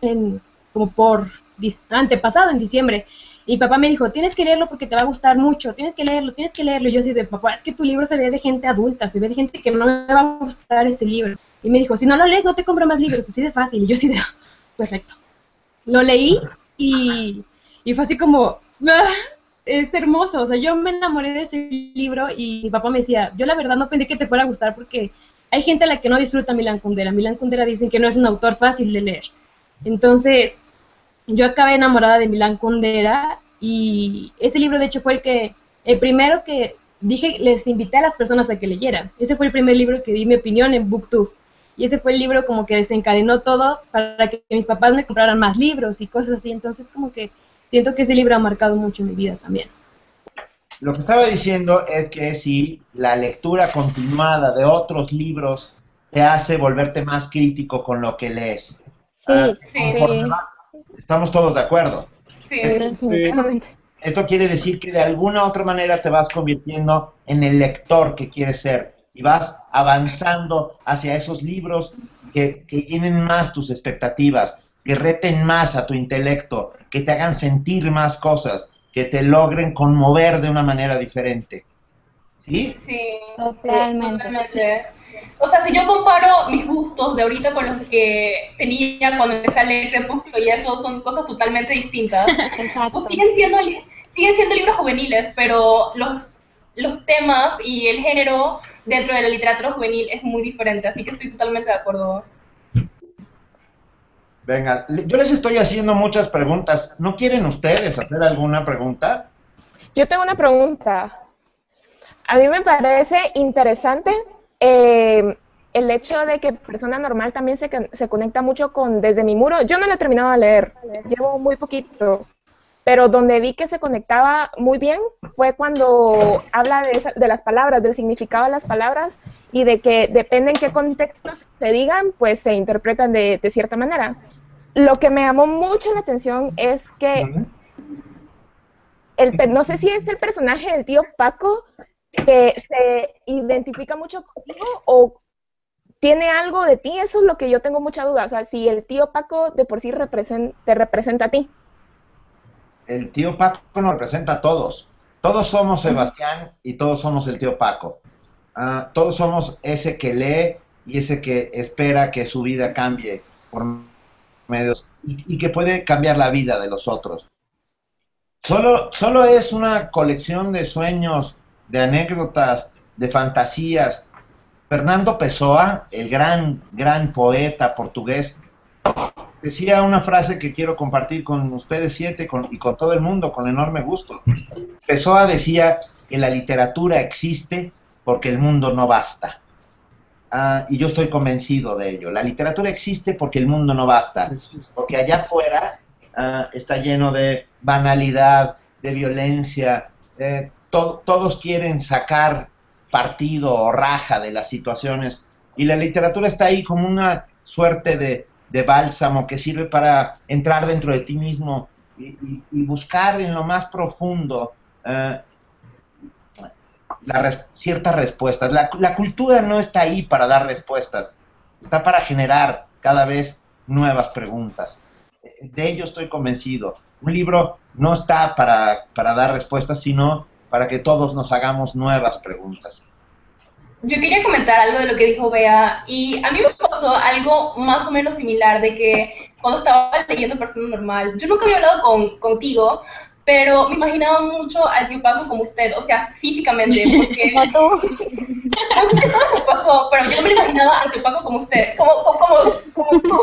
antepasado, en diciembre. Y papá me dijo, tienes que leerlo porque te va a gustar mucho, tienes que leerlo. Y yo así de, papá, es que tu libro se ve de gente adulta, se ve de gente que no me va a gustar ese libro. Y me dijo, si no lo lees, no te compro más libros, así de fácil. Y yo así de, perfecto. Lo leí y fue así como, es hermoso. O sea, yo me enamoré de ese libro y mi papá me decía, yo la verdad no pensé que te fuera a gustar porque hay gente a la que no disfruta Milan Kundera. Milan Kundera dicen que no es un autor fácil de leer. Entonces, yo acabé enamorada de Milan Kundera y ese libro de hecho fue el primero que dije, les invité a las personas a que leyeran. Ese fue el primer libro que di mi opinión en BookTube. Y ese fue el libro como que desencadenó todo para que mis papás me compraran más libros y cosas así. Entonces como que siento que ese libro ha marcado mucho mi vida también. lo que estaba diciendo es que si la lectura continuada de otros libros te hace volverte más crítico con lo que lees. Sí, Conforme va, estamos todos de acuerdo. Sí. Definitivamente. Esto quiere decir que de alguna u otra manera te vas convirtiendo en el lector que quieres ser y vas avanzando hacia esos libros que llenen más tus expectativas, que reten más a tu intelecto, que te hagan sentir más cosas, que te logren conmover de una manera diferente. ¿Sí? Sí, totalmente. O sea, si yo comparo mis gustos de ahorita con los que tenía cuando empecé a leer Crepúsculo y eso, son cosas totalmente distintas. Exacto. Pues siguen siendo libros juveniles, pero los temas y el género dentro de la literatura juvenil es muy diferente, así que estoy totalmente de acuerdo. Venga, yo les estoy haciendo muchas preguntas. ¿No quieren ustedes hacer alguna pregunta? Yo tengo una pregunta. A mí me parece interesante el hecho de que Persona Normal también se conecta mucho con Desde mi muro. Yo no lo he terminado de leer, llevo muy poquito, pero donde vi que se conectaba muy bien fue cuando habla de las palabras, del significado de las palabras y de que depende en qué contextos se digan, pues se interpretan de cierta manera. Lo que me llamó mucho la atención es que, no sé si es el personaje del tío Paco que se identifica mucho contigo o tiene algo de ti, eso es lo que yo tengo mucha duda, o sea, si el tío Paco de por sí te representa a ti. El tío Paco nos representa a todos. Todos somos Sebastián y todos somos el tío Paco. Todos somos ese que lee y ese que espera que su vida cambie por medios y que puede cambiar la vida de los otros. Solo es una colección de sueños, de anécdotas, de fantasías. Fernando Pessoa, el gran poeta portugués, decía una frase que quiero compartir con ustedes 7 y con todo el mundo con enorme gusto. Pessoa decía que la literatura existe porque el mundo no basta. Y yo estoy convencido de ello. La literatura existe porque el mundo no basta. Porque allá afuera está lleno de banalidad, de violencia. Todos quieren sacar partido o raja de las situaciones. Y la literatura está ahí como una suerte de bálsamo que sirve para entrar dentro de ti mismo y buscar en lo más profundo ciertas respuestas. La cultura no está ahí para dar respuestas, está para generar cada vez nuevas preguntas. De ello estoy convencido. Un libro no está para dar respuestas, sino para que todos nos hagamos nuevas preguntas. Yo quería comentar algo de lo que dijo Bea, y a mí me pasó algo más o menos similar, de que cuando estaba leyendo Persona Normal, yo nunca había hablado contigo, pero me imaginaba mucho al tío Paco como usted, o sea, físicamente, porque no sé qué todo me pasó, pero yo no me imaginaba al tío Paco como usted, como tú.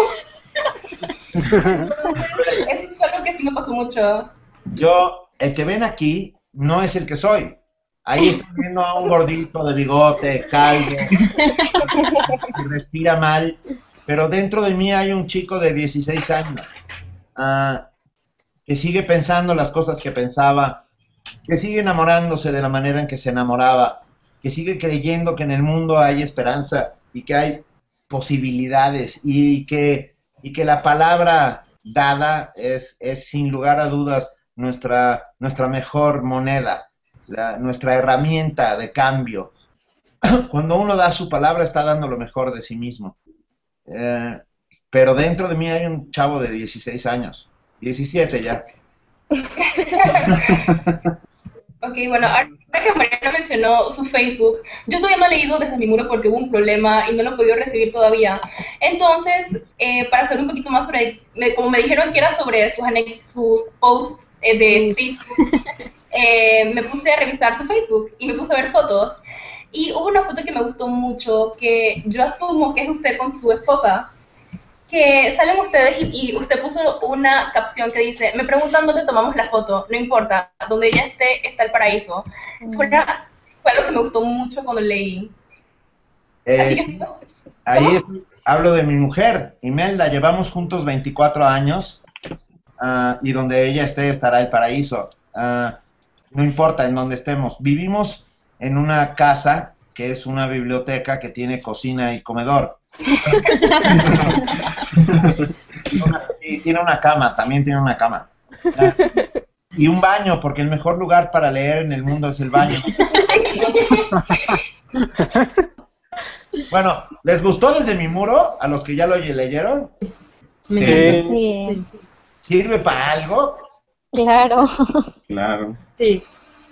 Entonces, eso fue algo que sí me pasó mucho. El que ven aquí no es el que soy. Ahí están viendo a un gordito de bigote, calvo, que respira mal, pero dentro de mí hay un chico de 16 años que sigue pensando las cosas que pensaba, que sigue enamorándose de la manera en que se enamoraba, que sigue creyendo que en el mundo hay esperanza y que hay posibilidades y que la palabra dada es sin lugar a dudas nuestra mejor moneda. Nuestra herramienta de cambio. Cuando uno da su palabra está dando lo mejor de sí mismo. Pero dentro de mí hay un chavo de 16 años, 17 ya. Ok, bueno, ahora que Mariana mencionó su Facebook, yo todavía no he leído Desde mi muro porque hubo un problema y no lo he podido recibir todavía. Entonces, para saber un poquito más sobre, como me dijeron que era sobre sus posts de Facebook, me puse a revisar su Facebook y me puse a ver fotos. Y hubo una foto que me gustó mucho, que yo asumo que es usted con su esposa, que salen ustedes y usted puso una capción que dice: me preguntan dónde tomamos la foto, no importa, donde ella esté, está el paraíso. Fue algo que me gustó mucho cuando leí. Ahí hablo de mi mujer, Imelda, llevamos juntos 24 años y donde ella esté, estará el paraíso. No importa en dónde estemos. Vivimos en una casa que es una biblioteca que tiene cocina y comedor. Y tiene una cama, también tiene una cama. Y un baño, porque el mejor lugar para leer en el mundo es el baño. Bueno, ¿les gustó Desde mi muro? A los que ya lo leyeron. Sí. ¿Sirve para algo? Claro. Claro. Sí.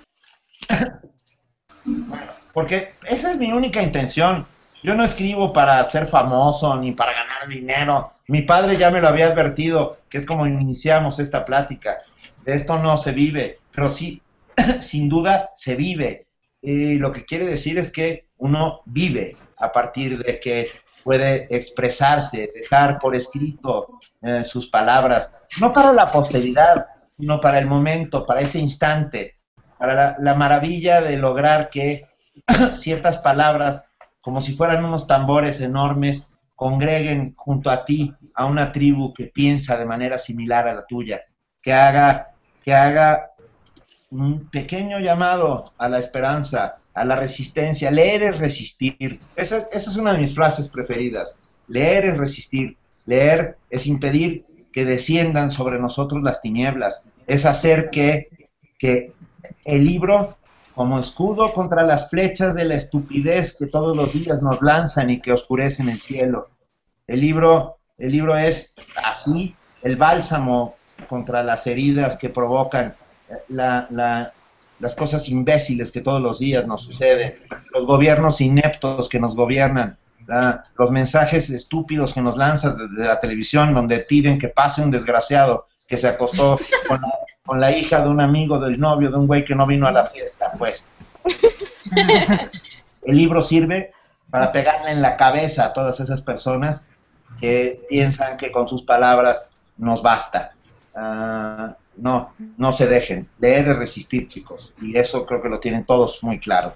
Bueno, porque esa es mi única intención. Yo no escribo para ser famoso ni para ganar dinero. Mi padre ya me lo había advertido, que es como iniciamos esta plática. De esto no se vive, pero sí, sin duda, se vive. Lo que quiere decir es que uno vive a partir de que puede expresarse, dejar por escrito sus palabras, no para la posteridad, sino para el momento, para ese instante, para la maravilla de lograr que ciertas palabras, como si fueran unos tambores enormes, congreguen junto a ti a una tribu que piensa de manera similar a la tuya, que haga que haga un pequeño llamado a la esperanza, a la resistencia. Leer es resistir. Esa es una de mis frases preferidas. Leer es resistir. Leer es impedir que desciendan sobre nosotros las tinieblas. Es hacer que el libro, como escudo contra las flechas de la estupidez que todos los días nos lanzan y que oscurecen el cielo. El libro es así, el bálsamo contra las heridas que provocan las cosas imbéciles que todos los días nos suceden, los gobiernos ineptos que nos gobiernan, los mensajes estúpidos que nos lanzas desde la televisión donde piden que pase un desgraciado que se acostó con la hija de un amigo, del novio, de un güey que no vino a la fiesta, pues. El libro sirve para pegarle en la cabeza a todas esas personas que piensan que con sus palabras nos basta. No se dejen. Leer es resistir, chicos. Y eso creo que lo tienen todos muy claro.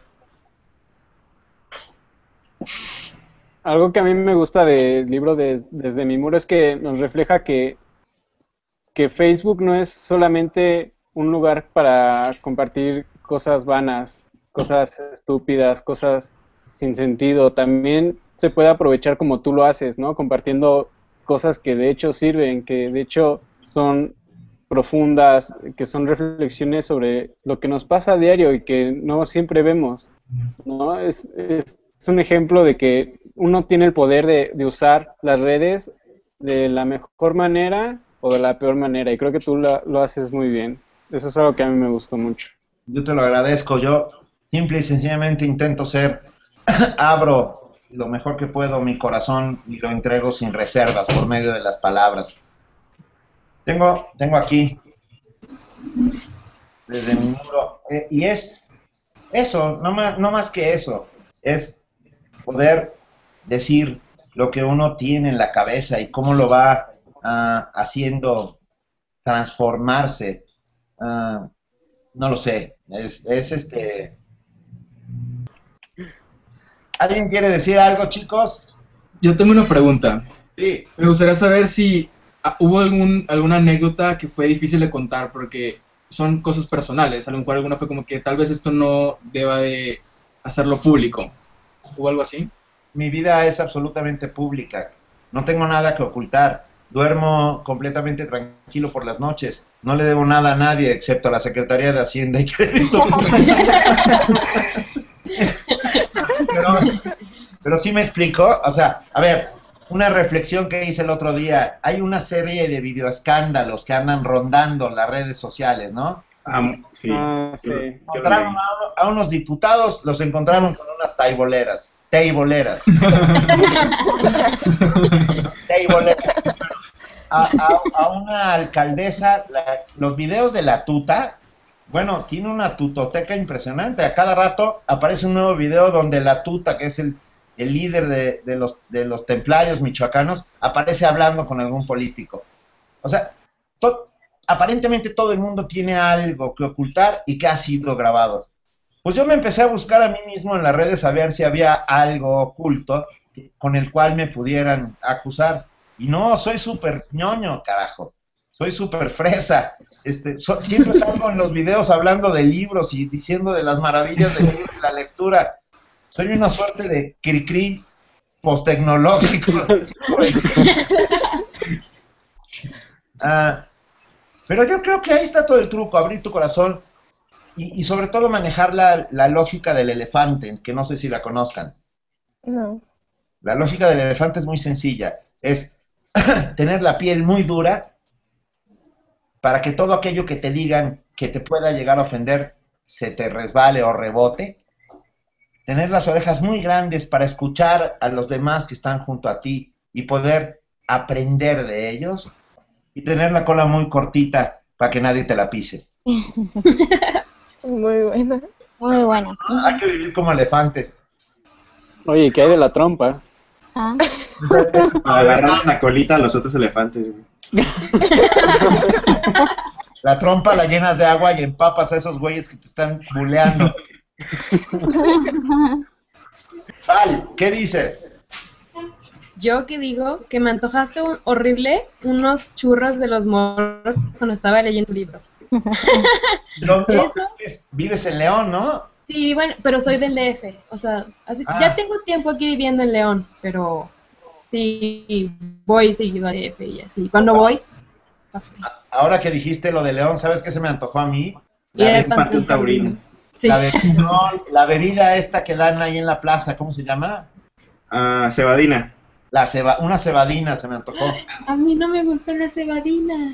Algo que a mí me gusta del libro Desde mi muro es que nos refleja que Facebook no es solamente un lugar para compartir cosas vanas, cosas estúpidas, cosas sin sentido. También se puede aprovechar como tú lo haces, ¿no? Compartiendo cosas que de hecho sirven, que de hecho son profundas, que son reflexiones sobre lo que nos pasa a diario y que no siempre vemos, ¿no? Es un ejemplo de que uno tiene el poder de usar las redes de la mejor manera o de la peor manera, y creo que tú lo haces muy bien. Eso es algo que a mí me gustó mucho. Yo te lo agradezco. Yo simple y sencillamente intento abro lo mejor que puedo mi corazón y lo entrego sin reservas por medio de las palabras. Tengo aquí, desde mi muro, y es eso, no más que eso, es poder decir lo que uno tiene en la cabeza y cómo lo va haciendo transformarse. No lo sé, ¿Alguien quiere decir algo, chicos? Yo tengo una pregunta. Sí. Me gustaría saber si hubo alguna anécdota que fue difícil de contar, porque son cosas personales. A lo mejor alguna fue como que tal vez esto no deba de hacerlo público. ¿Hubo algo así? Mi vida es absolutamente pública. No tengo nada que ocultar. Duermo completamente tranquilo por las noches. No le debo nada a nadie excepto a la Secretaría de Hacienda y Crédito. Pero sí me explicó. O sea, a ver, una reflexión que hice el otro día. Hay una serie de videoescándalos que andan rondando las redes sociales, ¿no? Sí. Sí. Encontraron a unos diputados, los encontraron con unas teiboleras. A una alcaldesa, los videos de la tuta, bueno, tiene una tutoteca impresionante. A cada rato aparece un nuevo video donde la tuta, que es el líder de los templarios michoacanos, aparece hablando con algún político. O sea, aparentemente todo el mundo tiene algo que ocultar y que ha sido grabado. Pues yo me empecé a buscar a mí mismo en las redes a ver si había algo oculto con el cual me pudieran acusar. Y no, soy súper ñoño, carajo. Soy súper fresa. Siempre salgo en los videos hablando de libros y diciendo de las maravillas del libro y la lectura. Soy una suerte de cri-cri post-tecnológico. Pero yo creo que ahí está todo el truco, abrir tu corazón y sobre todo manejar la lógica del elefante, que no sé si la conozcan. No. La lógica del elefante es muy sencilla, es tener la piel muy dura para que todo aquello que te digan que te pueda llegar a ofender se te resbale o rebote. Tener las orejas muy grandes para escuchar a los demás que están junto a ti y poder aprender de ellos. Y tener la cola muy cortita para que nadie te la pise. Muy buena. Muy buena. Hay que vivir como elefantes. Oye, ¿qué hay de la trompa? Ah. Para agarrar la colita a los otros elefantes, güey. La trompa la llenas de agua y empapas a esos güeyes que te están buleando. Val, ¿qué dices? Yo que digo que me antojaste horrible unos churros de los moros cuando estaba leyendo tu libro. Eso. Vives en León, ¿no? Sí, bueno, pero soy del DF, o sea, así que ya tengo tiempo aquí viviendo en León, pero sí, voy seguido a DF y así. Cuando voy, Ahora que dijiste lo de León, ¿sabes qué se me antojó a mí? ir al Pantú Pantú Taurino. Sí. La bebida esta que dan ahí en la plaza, ¿cómo se llama? Cebadina. Una cebadina se me antojó. A mí no me gustan las cebadinas.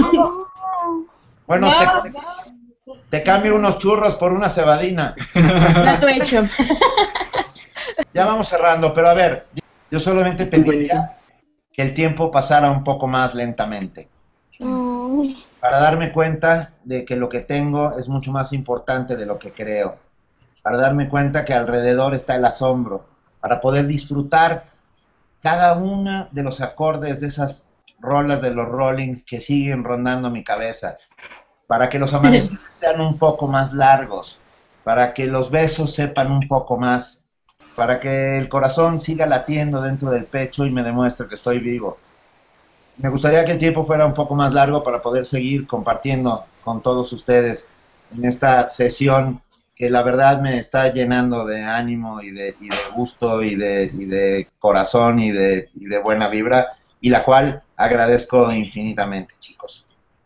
Bueno, No, te cambio unos churros por una cebadina. trato hecho. Ya vamos cerrando, pero a ver, yo solamente pediría que el tiempo pasara un poco más lentamente, Ay, para darme cuenta de que lo que tengo es mucho más importante de lo que creo, para darme cuenta que alrededor está el asombro, para poder disfrutar cada uno de los acordes de esas rolas de los Rolling que siguen rondando mi cabeza, para que los amaneceres sean un poco más largos, para que los besos sepan un poco más, para que el corazón siga latiendo dentro del pecho y me demuestre que estoy vivo. Me gustaría que el tiempo fuera un poco más largo para poder seguir compartiendo con todos ustedes en esta sesión que la verdad me está llenando de ánimo y de gusto y de corazón y de buena vibra, y la cual agradezco infinitamente, chicos.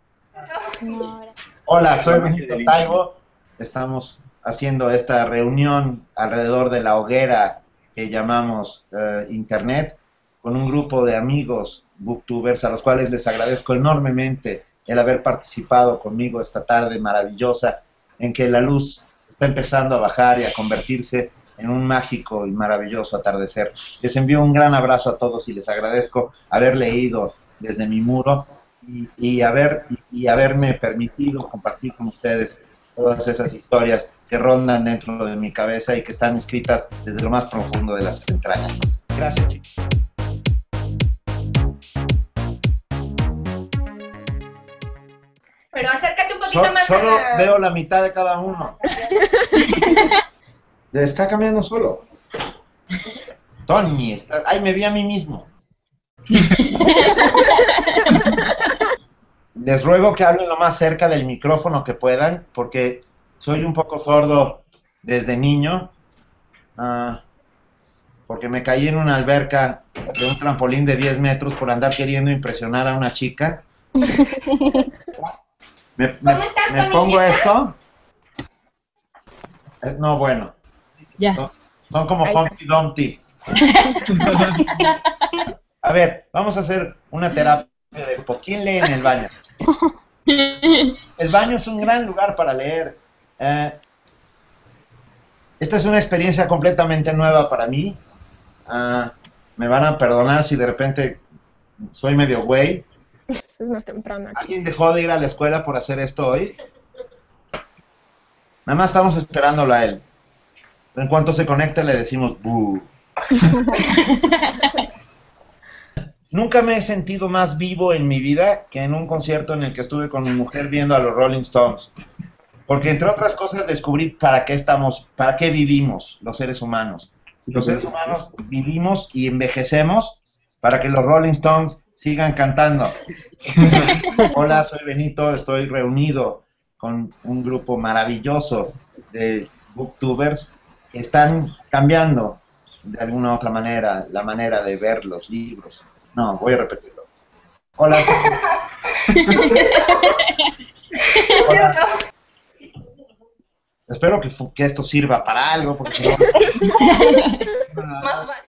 no, Hola, soy Benito Taibo. Estamos haciendo esta reunión alrededor de la hoguera que llamamos Internet, con un grupo de amigos booktubers a los cuales les agradezco enormemente el haber participado conmigo esta tarde maravillosa en que la luz está empezando a bajar y a convertirse en un mágico y maravilloso atardecer. Les envío un gran abrazo a todos y les agradezco haber leído desde mi muro y haberme permitido compartir con ustedes todas esas historias que rondan dentro de mi cabeza y que están escritas desde lo más profundo de las entrañas. Gracias, chicos. Pero acércate un poquito más Solo a la... veo la mitad de cada uno. Está cambiando solo. Tony, ay, me vi a mí mismo. Les ruego que hablen lo más cerca del micrófono que puedan, porque soy un poco sordo desde niño, porque me caí en una alberca de un trampolín de 10 metros por andar queriendo impresionar a una chica. ¿Cómo estás, me Tony? pongo ¿Estás? esto. No, bueno. Ya. Son como Humpty Dumpty. A ver, vamos a hacer una terapia de ¿quién lee en el baño? El baño es un gran lugar para leer. Esta es una experiencia completamente nueva para mí. Me van a perdonar si de repente soy medio güey. Es más temprano aquí. ¿Alguien dejó de ir a la escuela por hacer esto hoy? Nada más estamos esperándolo a él. En cuanto se conecte le decimos ¡bu! Nunca me he sentido más vivo en mi vida que en un concierto en el que estuve con mi mujer viendo a los Rolling Stones. Porque entre otras cosas descubrí para qué vivimos los seres humanos. Los seres humanos vivimos y envejecemos para que los Rolling Stones sigan cantando. Hola, soy Benito, estoy reunido con un grupo maravilloso de booktubers que están cambiando de alguna otra manera la manera de ver los libros. No, voy a repetirlo. Hola, soy... Hola. Espero que esto sirva para algo, porque si no... Más